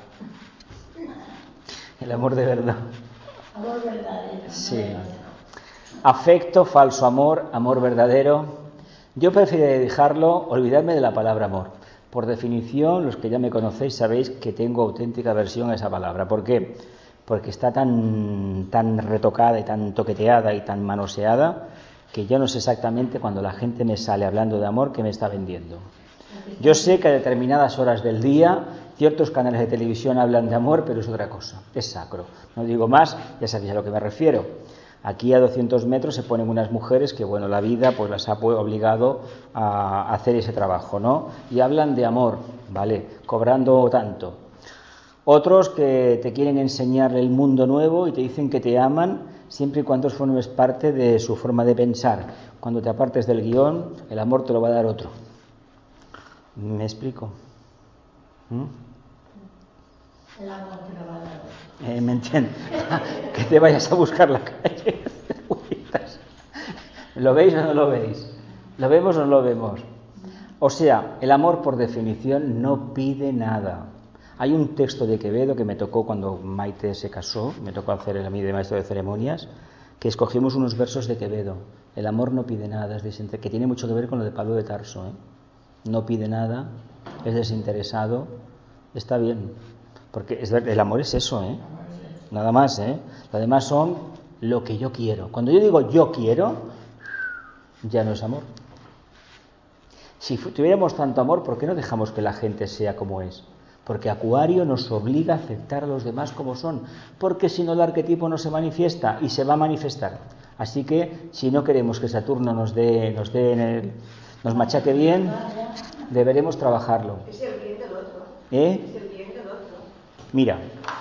El amor de verdad. Amor verdadero. Sí. Afecto, falso amor, amor verdadero. Yo preferiría dejarlo, olvidarme de la palabra amor. Por definición, los que ya me conocéis sabéis que tengo auténtica aversión a esa palabra. ¿Por qué? Porque está tan, tan retocada y tan toqueteada y tan manoseada que yo no sé exactamente cuando la gente me sale hablando de amor qué me está vendiendo. Yo sé que a determinadas horas del día ciertos canales de televisión hablan de amor, pero es otra cosa, es sacro. No digo más, ya sabéis a lo que me refiero. Aquí a doscientos metros se ponen unas mujeres que, bueno, la vida pues las ha obligado a hacer ese trabajo, ¿no? Y hablan de amor, ¿vale? Cobrando tanto. Otros que te quieren enseñar el mundo nuevo y te dicen que te aman siempre y cuando formes parte de su forma de pensar. Cuando te apartes del guión, el amor te lo va a dar otro. ¿Me explico? ¿Mm? El amor te lo va a dar otro. Eh, ¿Me entiendes? Que te vayas a buscar la calle. ¿Lo veis o no lo veis? ¿Lo vemos o no lo vemos? O sea, el amor por definición no pide nada. Hay un texto de Quevedo que me tocó cuando Maite se casó, me tocó hacer el a mí de maestro de ceremonias, que escogimos unos versos de Quevedo. El amor no pide nada, es desinter... que tiene mucho que ver con lo de Pablo de Tarso, ¿eh? No pide nada, es desinteresado, está bien, porque es ver... el amor es eso, ¿eh? Nada más, ¿eh? Lo demás son lo que yo quiero. Cuando yo digo yo quiero, ya no es amor. Si tuviéramos tanto amor, ¿por qué no dejamos que la gente sea como es? Porque Acuario nos obliga a aceptar a los demás como son, porque si no el arquetipo no se manifiesta y se va a manifestar. Así que si no queremos que Saturno nos dé, nos dé en el, nos machaque bien, deberemos trabajarlo. Es el bien del otro. ¿Eh? Es el bien del otro. Mira,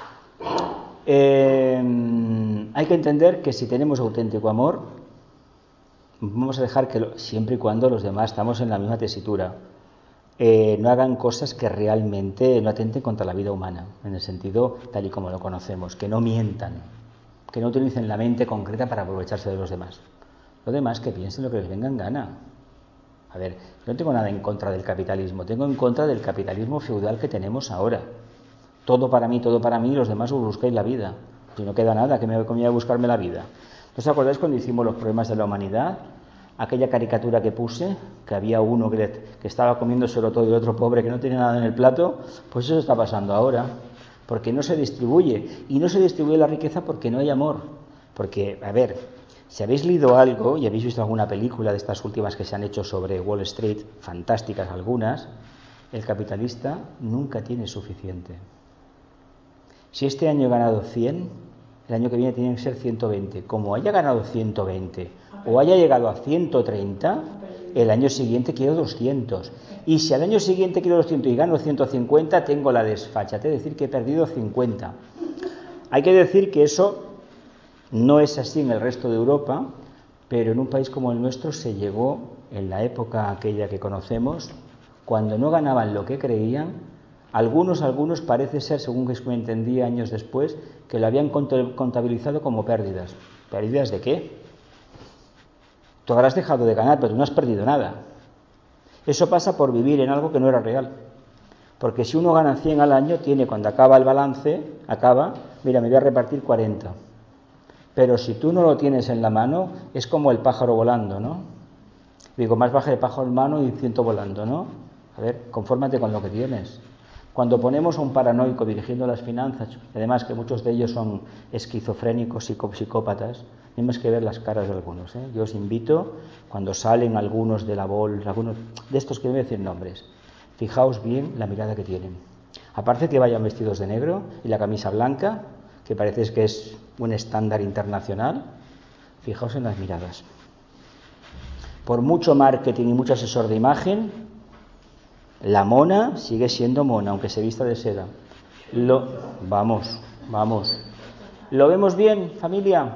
eh, hay que entender que si tenemos auténtico amor, vamos a dejar que lo, siempre y cuando los demás estamos en la misma tesitura. Eh, no hagan cosas que realmente no atenten contra la vida humana, en el sentido tal y como lo conocemos, que no mientan, que no utilicen la mente concreta para aprovecharse de los demás. Lo demás, que piensen lo que les venga en gana. A ver, yo no tengo nada en contra del capitalismo, tengo en contra del capitalismo feudal que tenemos ahora. Todo para mí, todo para mí, y los demás os buscáis la vida. Si no queda nada, que me voy a buscarme la vida. ¿No os acordáis cuando hicimos los problemas de la humanidad? Aquella caricatura que puse, que había uno que, le, que estaba comiéndoselo todo y el otro pobre que no tenía nada en el plato, pues eso está pasando ahora, porque no se distribuye, y no se distribuye la riqueza porque no hay amor, porque, a ver, si habéis leído algo y habéis visto alguna película de estas últimas que se han hecho sobre Wall Street, fantásticas algunas, el capitalista nunca tiene suficiente. Si este año he ganado cien, el año que viene tiene que ser ciento veinte, como haya ganado ciento veinte, o haya llegado a ciento treinta, el año siguiente quiero doscientos. Y si al año siguiente quiero doscientos y gano ciento cincuenta, tengo la desfachatez de decir que he perdido cincuenta. Hay que decir que eso no es así en el resto de Europa, pero en un país como el nuestro se llegó, en la época aquella que conocemos, cuando no ganaban lo que creían, algunos, algunos parece ser, según que me entendí años después, que lo habían contabilizado como pérdidas. ¿Pérdidas de qué? Tú habrás dejado de ganar, pero tú no has perdido nada. Eso pasa por vivir en algo que no era real. Porque si uno gana cien al año, tiene, cuando acaba el balance, acaba, mira, me voy a repartir cuarenta. Pero si tú no lo tienes en la mano, es como el pájaro volando, ¿no? Digo, más baja de pájaro en mano y ciento volando, ¿no? A ver, confórmate con lo que tienes. Cuando ponemos a un paranoico dirigiendo las finanzas, además que muchos de ellos son esquizofrénicos, psicópatas, tenemos que ver las caras de algunos, ¿eh? Yo os invito, cuando salen algunos de la bolsa, algunos de estos que no voy a decir nombres, fijaos bien la mirada que tienen. Aparte que vayan vestidos de negro y la camisa blanca, que parece que es un estándar internacional, fijaos en las miradas. Por mucho marketing y mucho asesor de imagen, la mona sigue siendo mona, aunque se vista de seda. Lo, vamos, vamos. ¿Lo vemos bien, familia?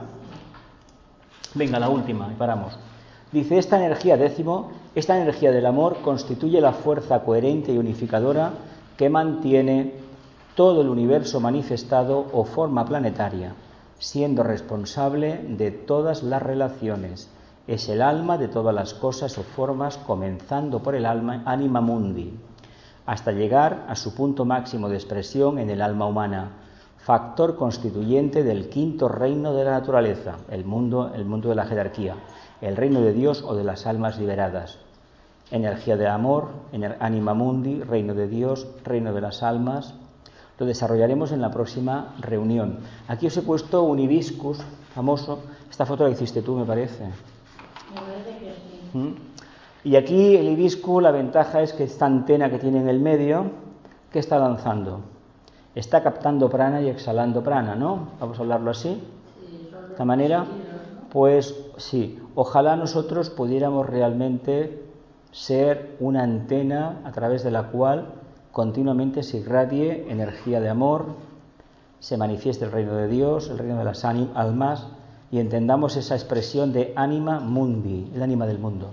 Venga, la última, y paramos. Dice, esta energía, décimo, esta energía del amor constituye la fuerza coherente y unificadora que mantiene todo el universo manifestado o forma planetaria, siendo responsable de todas las relaciones. Es el alma de todas las cosas o formas, comenzando por el alma, anima mundi, hasta llegar a su punto máximo de expresión en el alma humana, factor constituyente del quinto reino de la naturaleza, el mundo, el mundo de la jerarquía, el reino de Dios o de las almas liberadas. Energía de amor, anima mundi, reino de Dios, reino de las almas. Lo desarrollaremos en la próxima reunión. Aquí os he puesto un hibiscus famoso. Esta foto la hiciste tú, me parece. Me parece que sí. ¿Mm? Y aquí el hibiscus, la ventaja es que esta antena que tiene en el medio, ¿qué está lanzando? Está captando prana y exhalando prana, ¿no? Vamos a hablarlo así. De esta manera, pues sí, ojalá nosotros pudiéramos realmente ser una antena a través de la cual continuamente se irradie energía de amor, se manifieste el reino de Dios, el reino de las almas, y entendamos esa expresión de anima mundi, el ánima del mundo.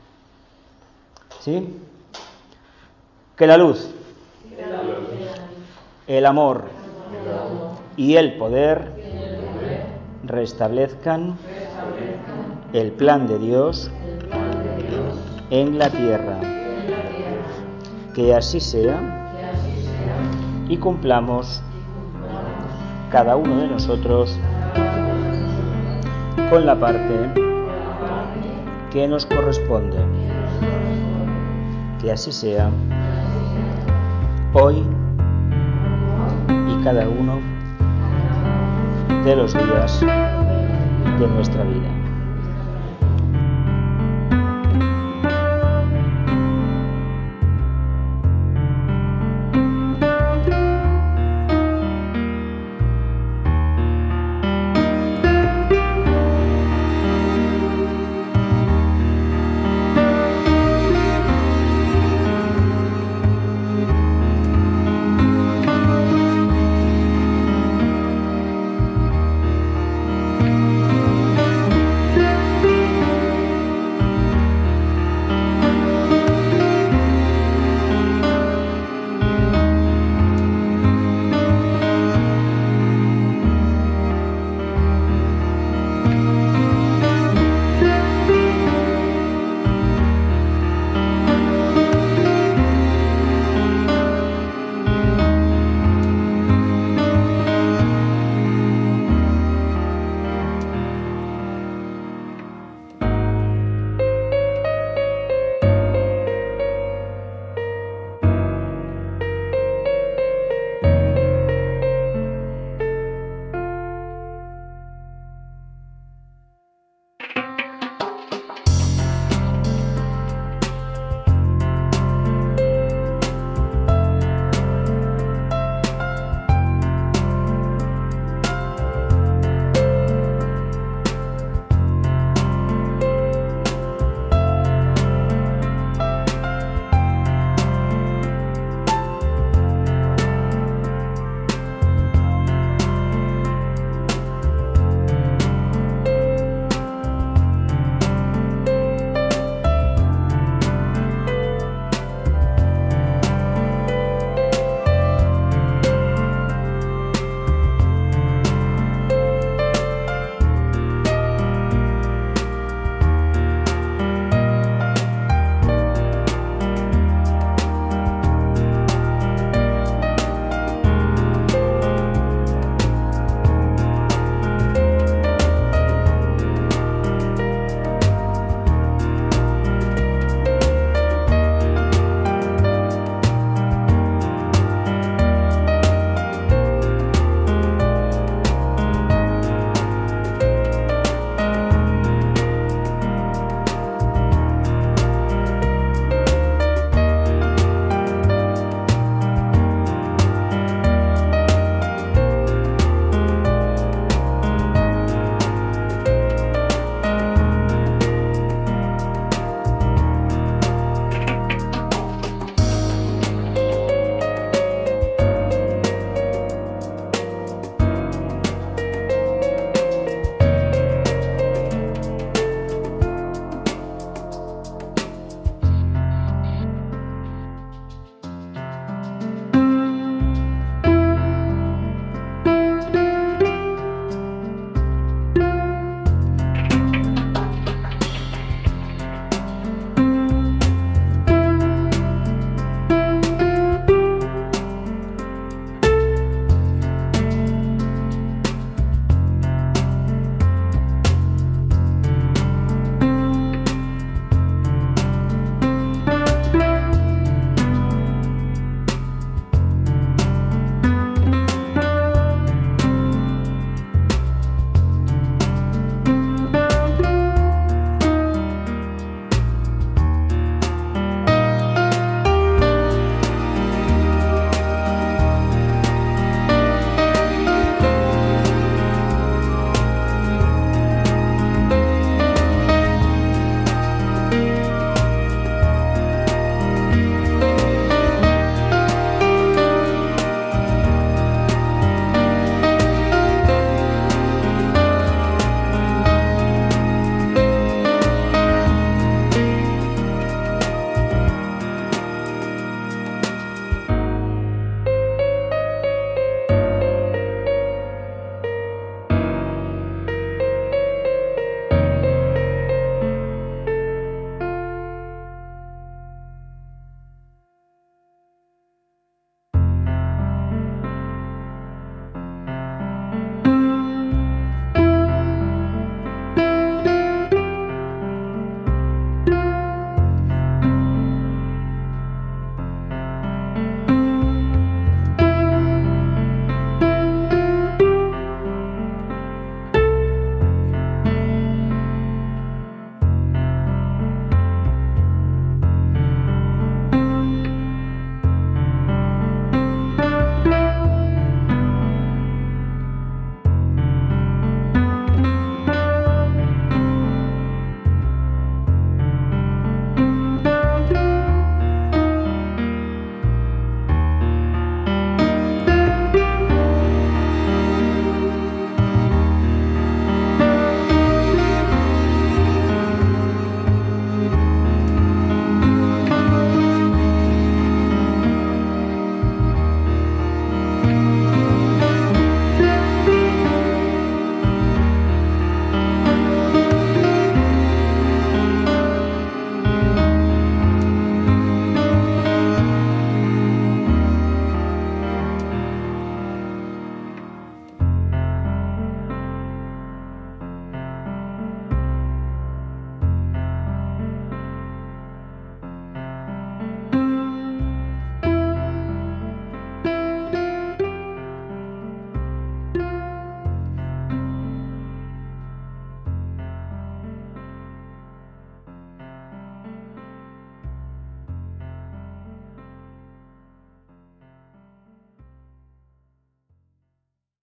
¿Sí? Que la luz, el amor y el poder restablezcan el plan de Dios en la tierra. Que así sea y cumplamos cada uno de nosotros con la parte que nos corresponde. Que así sea hoy y cada uno de los días de nuestra vida.